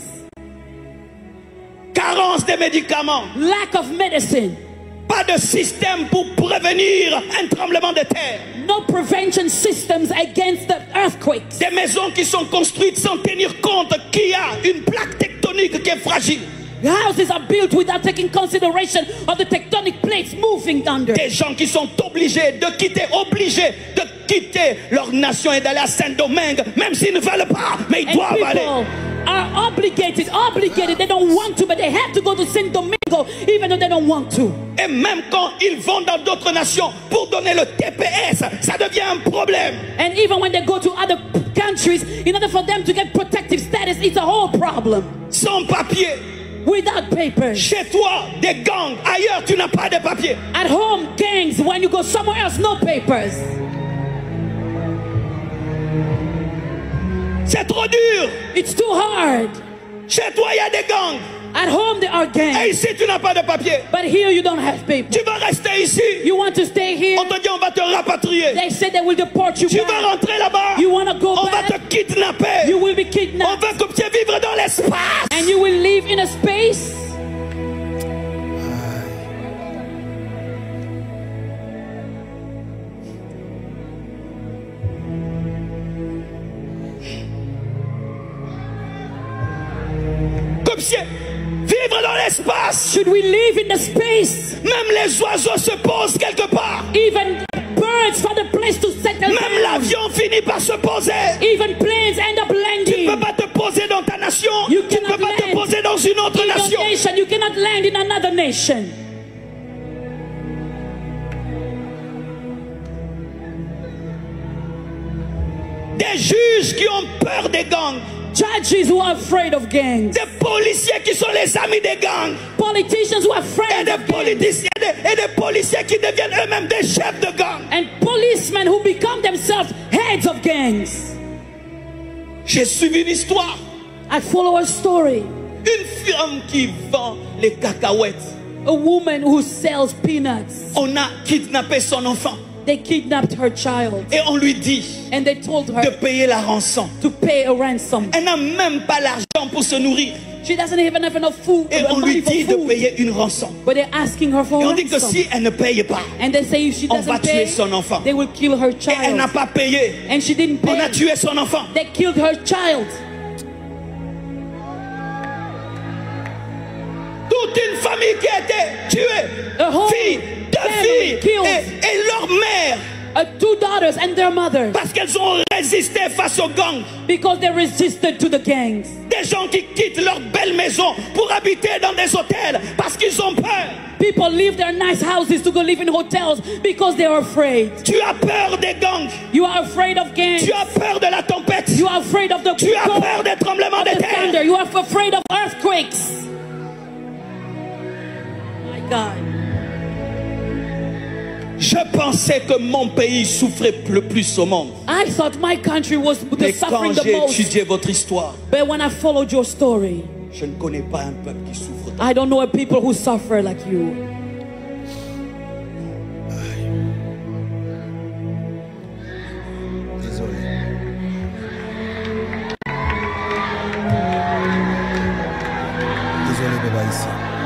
Speaker 6: carence des médicaments,
Speaker 7: lack of medicine,
Speaker 6: pas de système pour prévenir un tremblement de terre.
Speaker 7: no prevention systems against the earthquakes.
Speaker 6: Des maisons qui sont construites sans tenir compte qu'il y a une plaque tectonique qui est fragile.
Speaker 7: Houses are built without taking consideration of the tectonic plates moving under.
Speaker 6: Des gens qui sont obligés de quitter, obligés de quitter leur nation et d'aller à Saint-Domingue, même s'ils ne veulent pas, mais ils
Speaker 7: And
Speaker 6: doivent aller.
Speaker 7: people are obligated, obligated. They don't want to, but they have to go to Saint Domingo, even though they don't want to.
Speaker 6: Et même quand ils vont dans d'autres nations pour donner le T P S, ça devient un problème.
Speaker 7: And even when they go to other countries, in order for them to get protective status, it's a whole problem.
Speaker 6: Sans papier.
Speaker 7: Without papers.
Speaker 6: Chez toi, des gangs. Ailleurs, tu n'as pas de papier.
Speaker 7: At home, gangs. When you go somewhere else, no papers.
Speaker 6: C'est trop dur.
Speaker 7: It's too hard.
Speaker 6: Chez toi, il y a des gangs.
Speaker 7: At home, there are
Speaker 6: Et
Speaker 7: gangs.
Speaker 6: ici, tu n'as pas de papier.
Speaker 7: But here, you don't have papers.
Speaker 6: Tu vas rester ici.
Speaker 7: You want to stay here?
Speaker 6: On te dit, on va te rapatrier.
Speaker 7: They say they will deport you
Speaker 6: Tu vas
Speaker 7: back.
Speaker 6: rentrer là-bas.
Speaker 7: You want to go
Speaker 6: On va te
Speaker 7: back?
Speaker 6: kidnapper.
Speaker 7: You will be
Speaker 6: On
Speaker 7: kidnapped.
Speaker 6: va que tu vivre dans l'espace.
Speaker 7: And you will live in a space.
Speaker 6: comme si vivre dans l'espace.
Speaker 7: Should we live in the space?
Speaker 6: Même les oiseaux se posent quelque part.
Speaker 7: Even birds find a place to settle
Speaker 6: Même
Speaker 7: down.
Speaker 6: l'avion finit par se poser.
Speaker 7: Even planes end up
Speaker 6: Tu ne
Speaker 7: landing.
Speaker 6: peux pas te poser dans ta nation.
Speaker 7: You
Speaker 6: Tu ne peux
Speaker 7: cannot
Speaker 6: pas te
Speaker 7: land
Speaker 6: poser dans une autre
Speaker 7: in your
Speaker 6: nation.
Speaker 7: nation. You cannot land in another nation.
Speaker 6: Des juges qui ont peur des gangs.
Speaker 7: Judges who are afraid of gangs.
Speaker 6: Des policiers qui sont les amis des gangs.
Speaker 7: Politicians who are
Speaker 6: Et
Speaker 7: afraid
Speaker 6: des
Speaker 7: of gangs.
Speaker 6: politiciens et des, et des policiers qui deviennent eux-mêmes des chefs de gangs.
Speaker 7: And policemen who become themselves heads of gangs.
Speaker 6: J'ai suivi une histoire.
Speaker 7: I follow a story.
Speaker 6: Une femme qui vend les cacahuètes.
Speaker 7: A woman who sells peanuts.
Speaker 6: On a kidnappé son enfant.
Speaker 7: They kidnapped her child.
Speaker 6: Et on lui dit
Speaker 7: And they told
Speaker 6: de
Speaker 7: her
Speaker 6: payer la rançon.
Speaker 7: to pay a ransom.
Speaker 6: Elle n'a même pas l'argent pour se nourrir.
Speaker 7: She doesn't even have enough food.
Speaker 6: Et on
Speaker 7: money
Speaker 6: lui
Speaker 7: for
Speaker 6: dit de
Speaker 7: food.
Speaker 6: payer une rançon.
Speaker 7: But they're asking her for
Speaker 6: Et
Speaker 7: a
Speaker 6: on dit que
Speaker 7: ransom.
Speaker 6: si elle ne paye pas,
Speaker 7: And they say if she
Speaker 6: on va
Speaker 7: doesn't
Speaker 6: tuer
Speaker 7: pay,
Speaker 6: son enfant.
Speaker 7: they will kill her
Speaker 6: Et elle n'a
Speaker 7: child.
Speaker 6: pas payé.
Speaker 7: And she didn't
Speaker 6: On a
Speaker 7: pay.
Speaker 6: tué son enfant.
Speaker 7: They killed her child.
Speaker 6: Toute une famille qui a été tuée.
Speaker 7: A whole
Speaker 6: Filles, deux
Speaker 7: family
Speaker 6: filles
Speaker 7: killed.
Speaker 6: et, et leur mère.
Speaker 7: Uh, two daughters and their mother.
Speaker 6: Parce qu'elles ont résisté face aux gangs.
Speaker 7: Because they resisted to the gangs.
Speaker 6: Des gens qui quittent leur belle maison pour habiter dans des hôtels parce qu'ils ont peur.
Speaker 7: People leave their nice houses to go live in hotels because they are afraid.
Speaker 6: Tu as peur des gangs.
Speaker 7: You are afraid of gangs.
Speaker 6: Tu as peur de la tempête.
Speaker 7: You are afraid of the
Speaker 6: Tu as
Speaker 7: storm,
Speaker 6: peur des tremblements
Speaker 7: of
Speaker 6: de
Speaker 7: the thunder.
Speaker 6: terre.
Speaker 7: You are afraid of earthquakes. My God.
Speaker 6: Je pensais que mon pays souffrait le plus au monde.
Speaker 7: I thought my country was the
Speaker 6: Mais quand
Speaker 7: suffering the
Speaker 6: j'ai
Speaker 7: most.
Speaker 6: étudié votre histoire,
Speaker 7: But when I followed your story,
Speaker 6: je ne connais pas un peuple qui souffre tant.
Speaker 7: I don't know a people who suffer like you.
Speaker 1: Désolé. Désolé, bébé ici.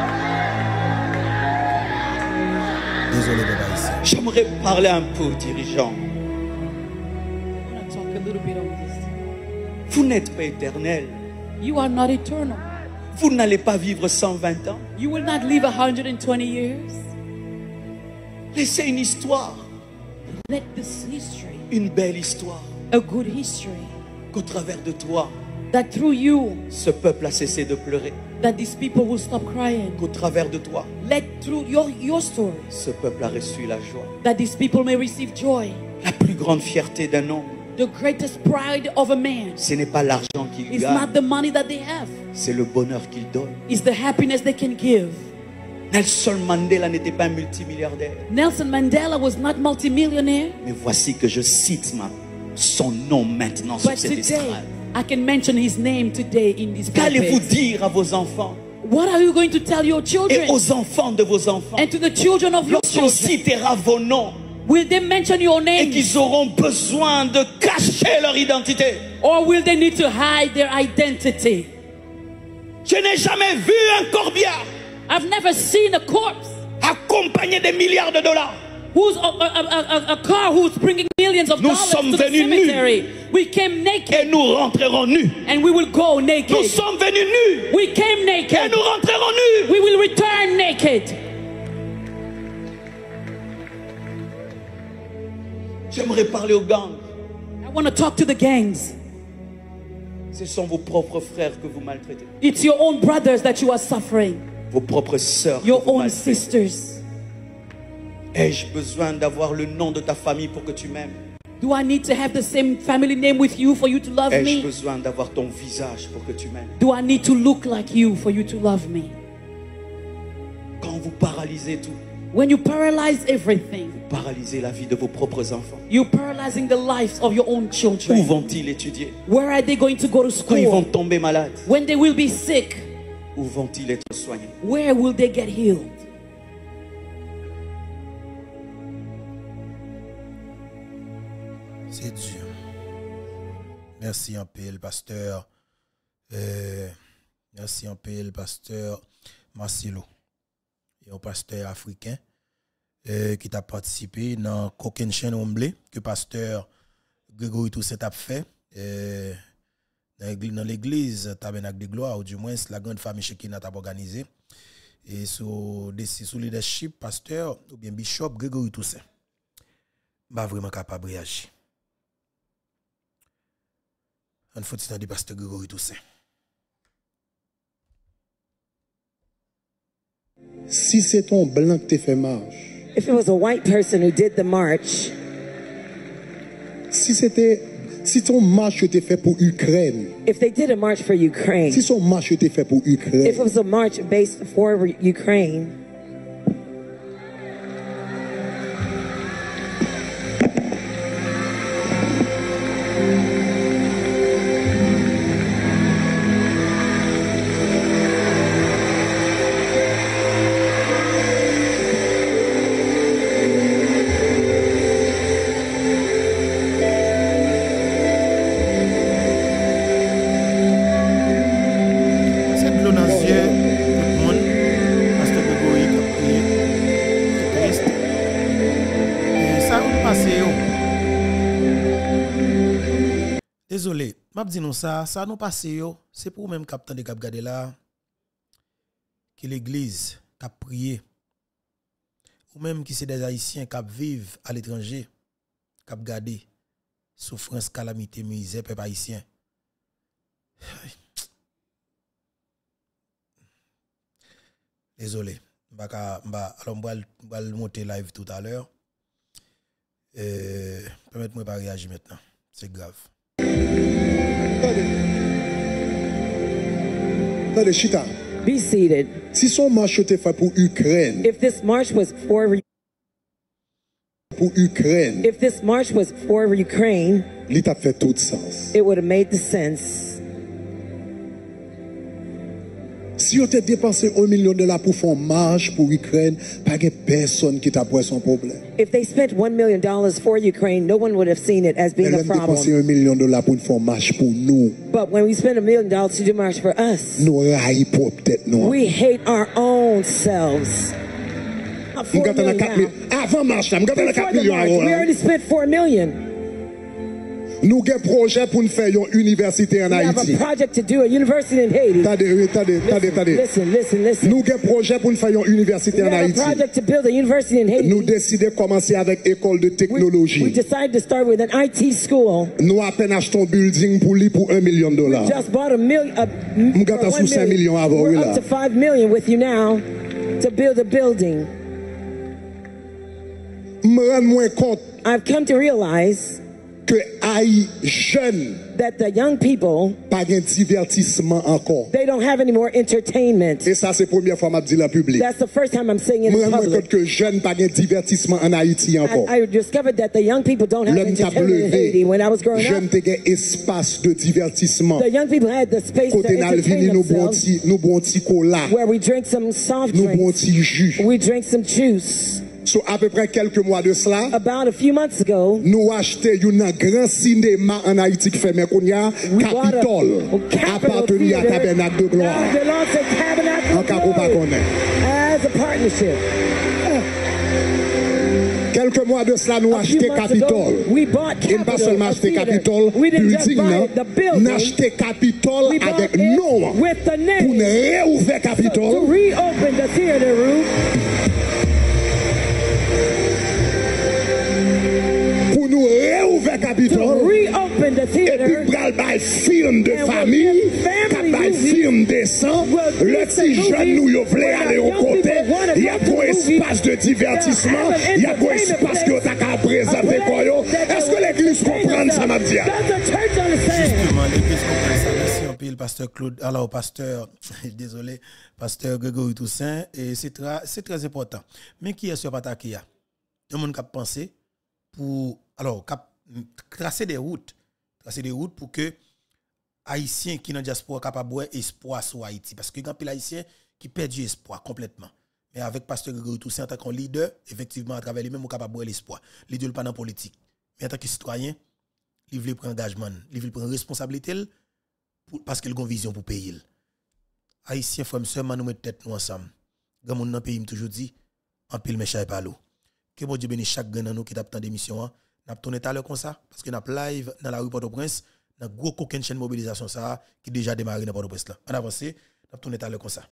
Speaker 1: Désolé, bébé ici.
Speaker 6: J'aimerais parler un peu aux dirigeants.
Speaker 7: I'm going to talk a little bit on this.
Speaker 6: Vous n'êtes pas éternel.
Speaker 7: You are not eternal.
Speaker 6: Vous n'allez pas vivre cent vingt ans.
Speaker 7: You will not live one hundred twenty years.
Speaker 6: Laissez une histoire,
Speaker 7: Let this history,
Speaker 6: une belle histoire,
Speaker 7: a good history,
Speaker 6: qu'au travers de toi,
Speaker 7: that through you,
Speaker 6: ce peuple a cessé de pleurer.
Speaker 7: that these people will stop crying.
Speaker 6: Qu'au travers de toi,
Speaker 7: Let through your, your story,
Speaker 6: ce peuple a reçu la joie.
Speaker 7: that these people may receive joy.
Speaker 6: La plus grande fierté d'un homme,
Speaker 7: The greatest pride of a man
Speaker 6: ce n'est pas l'argent qu'il
Speaker 7: is
Speaker 6: gagne,
Speaker 7: not the money that they have,
Speaker 6: c'est le bonheur qu'il donne.
Speaker 7: it's the happiness they can give.
Speaker 6: Nelson Mandela n'était pas un multimilliardaire.
Speaker 7: Nelson Mandela was not multimillionaire,
Speaker 6: Mais voici que je cite ma, son nom maintenant sur
Speaker 7: but
Speaker 6: cette
Speaker 7: today
Speaker 6: estrade.
Speaker 7: I can mention his name today in this
Speaker 6: Qu'allez-vous
Speaker 7: pulpit.
Speaker 6: dire à vos enfants
Speaker 7: What are you going to tell your
Speaker 6: et
Speaker 7: children
Speaker 6: aux enfants de vos enfants
Speaker 7: and to the children of your
Speaker 6: lorsqu'on
Speaker 7: children?
Speaker 6: citera vos noms
Speaker 7: Will they mention your
Speaker 6: et
Speaker 7: name,
Speaker 6: qu'ils auront besoin de cacher leur identité?
Speaker 7: or will they need to hide their identity?
Speaker 6: Je n'ai jamais vu un corbillard
Speaker 7: I've never seen a corpse
Speaker 6: accompagné des milliards de dollars.
Speaker 7: who's a, a, a, a, a car who's bringing millions of
Speaker 6: Nous
Speaker 7: dollars
Speaker 6: sommes
Speaker 7: to the
Speaker 6: venus
Speaker 7: cemetery. We came naked
Speaker 6: Et nous rentrerons nus.
Speaker 7: and we will go
Speaker 6: Nous
Speaker 7: naked.
Speaker 6: sommes venus nus
Speaker 7: We came
Speaker 6: et
Speaker 7: naked.
Speaker 6: nous rentrerons nus.
Speaker 7: We will return naked.
Speaker 6: J'aimerais parler aux gangs.
Speaker 7: I want to talk to the gangs.
Speaker 6: Ce sont vos propres frères que vous maltraitez.
Speaker 7: It's your own brothers that you are suffering,
Speaker 6: Vos propres sœurs que
Speaker 7: your
Speaker 6: vous
Speaker 7: own
Speaker 6: maltraitez.
Speaker 7: sisters.
Speaker 6: Ai-je besoin d'avoir le nom de ta famille pour que tu m'aimes?
Speaker 7: Do I need to have the same family name with you for you to love
Speaker 6: Ai-je
Speaker 7: me?
Speaker 6: besoin d'avoir ton visage pour que tu m'aimes?
Speaker 7: Do I need to look like you for you to love me?
Speaker 6: Quand vous paralysez tout,
Speaker 7: When you paralyze everything,
Speaker 6: paralysez la vie de vos propres enfants.
Speaker 7: you're paralyzing the lives of your own
Speaker 6: Où
Speaker 7: children.
Speaker 6: vont-ils étudier?
Speaker 7: Where are they going to go to
Speaker 6: Quand ils vont
Speaker 7: school?
Speaker 6: tomber malades,
Speaker 7: When they will be sick,
Speaker 6: où vont-ils être soignés?
Speaker 7: where will they get healed?
Speaker 1: C'est dur. Merci un peu, le pasteur. Euh, merci un peu, le pasteur Marcelo. Et un pasteur africain euh, qui a participé dans Coquin Chain Omblé, que pasteur Grégory Toussaint a fait euh, dans l'église Tabernacle de Gloire, ou du moins la grande famille Shekinah t'a organisé. Et sous sous leadership pasteur ou bien bishop Grégory Toussaint. Pas vraiment capable de réagir. On faut dire du pasteur Grégory Toussaint.
Speaker 8: Si c'est ton blanc qui te fait marche.
Speaker 9: If it was a white person who did the march.
Speaker 8: Si c'était si ton marche était fait pour Ukraine.
Speaker 9: If they did a march for Ukraine.
Speaker 8: Si son marche était fait pour Ukraine.
Speaker 9: If it was a march based for Ukraine.
Speaker 1: Désolé, m'a dit nous ça, ça nous passe yo, c'est pour même capitaine de cap garder là que l'église qui a prié ou même qui c'est des haïtiens qui vivent à l'étranger, qui a gardé souffrance, calamité, misère peuple haïtien. Désolé, m'ba m'ba alors m'ba monter live tout à l'heure. Euh permettez-moi pas réagir maintenant, c'est grave.
Speaker 8: Allez, Chita.
Speaker 9: Be seated.
Speaker 8: Si son marche était fait pour Ukraine.
Speaker 9: If this march was for
Speaker 8: pour Ukraine.
Speaker 9: If this march was for Ukraine,
Speaker 8: l'état fait tout sens.
Speaker 9: It would have made the sense.
Speaker 8: Si on t'a dépensé un million de dollars pour faire une marche pour Ukraine, pas de personne qui t'a posé son problème.
Speaker 9: If they spent one million dollars for Ukraine, no one would have seen it as being a problem.
Speaker 8: dépensé un million de dollars pour faire une marche pour nous.
Speaker 9: But when we spend a million dollars to do march for us,
Speaker 8: nous raillons pour tête nous.
Speaker 9: We hate our own selves.
Speaker 8: Avant marche, we
Speaker 9: already spent four million.
Speaker 8: Nous avons un projet pour faire une université en Haïti.
Speaker 9: We have a project to do a university in Haiti.
Speaker 8: Attendez, attendez, attendez, attendez.
Speaker 9: Listen, listen, listen.
Speaker 8: Nous avons un projet pour faire une université en Haïti.
Speaker 9: We have a project to build a university in Haiti.
Speaker 8: Nous décidons de commencer avec école de technologie.
Speaker 9: We, we decided to start with an I T school.
Speaker 8: Nous à peine achetons un building pour lui pour un million de dollars.
Speaker 9: We just bought a million.
Speaker 8: Nous avons sous cinq millions avant.
Speaker 9: We're up to five million with you now to build a building.
Speaker 8: Me rends moins compte.
Speaker 9: I've come to realize
Speaker 8: que aïe jeune
Speaker 9: that the young people
Speaker 8: pas de divertissement encore.
Speaker 9: They don't have any more entertainment.
Speaker 8: Et ça c'est première fois m'a dit en public.
Speaker 9: That's the first time I'm saying it in public.
Speaker 8: Que jeune pas de divertissement en Haïti encore.
Speaker 9: I, I discovered that the young people don't have entertainment in Haiti. When I was growing
Speaker 8: jeune
Speaker 9: up,
Speaker 8: te gen espace de divertissement.
Speaker 9: The young people had the space to entertain themselves.
Speaker 8: Nous bon petit cola.
Speaker 9: Where we drink some soft drinks.
Speaker 8: Nous bon petit jus.
Speaker 9: We drink some juice.
Speaker 8: So à peu près quelques mois de cela,
Speaker 9: about a few months ago,
Speaker 8: nous acheté un grand cinéma en Haïti qui fait Mekonia, Capitole, appartenu à Tabernacle de Gloire. En cas où pas connaît.
Speaker 9: As a partnership.
Speaker 8: Quelques mois de cela, nous acheté Capitole. Et pas seulement acheté Capitole, building, nous acheté Capitole avec nom. Pour nous réouvrir Capitole. Nous réouvrir Capitole et puis bral by film de famille, by film décent, le petit jeune nous yo voulait aller au côté, il y a un espace de divertissement, il y a un espace que tu as présenté quoi yo. Est-ce que l'église comprend ça m'a dit?
Speaker 1: Justement, l'église comprend ça. Merci un peu le pasteur Claude, alors pasteur, désolé, pasteur Grégory Toussaint, et c'est très, c'est très important. Mais qui est ce attaqué là? Tout le monde qui a pensé pour alors cap, tracer des routes, tracer des routes pour que haïtiens qui dans diaspora capable avoir espoir sur Haïti parce que quand les haïtiens qui perdent espoir complètement. Mais avec pasteur Grégory Toussaint en tant que leader, effectivement à travers lui même capable avoir l'espoir. Leader pas dans politique, mais en tant que citoyen, il veut prendre engagement, il veut prendre responsabilité pour, parce qu'il a une vision pour payer. Haïtiens frères seulement nous mettre tête nous ensemble. Grand monde dans pays me toujours dit en pile méchant par l'eau. Que bon Dieu bénisse chaque grand nous qui t'a tant d'émission. N'a tourné tout à l'heure comme ça parce que n'a live dans la rue Port-au-Prince, dans gros coquin chaîne mobilisation ça qui déjà démarré dans Port-au-Prince là. On avance, on tourne à l'heure comme ça.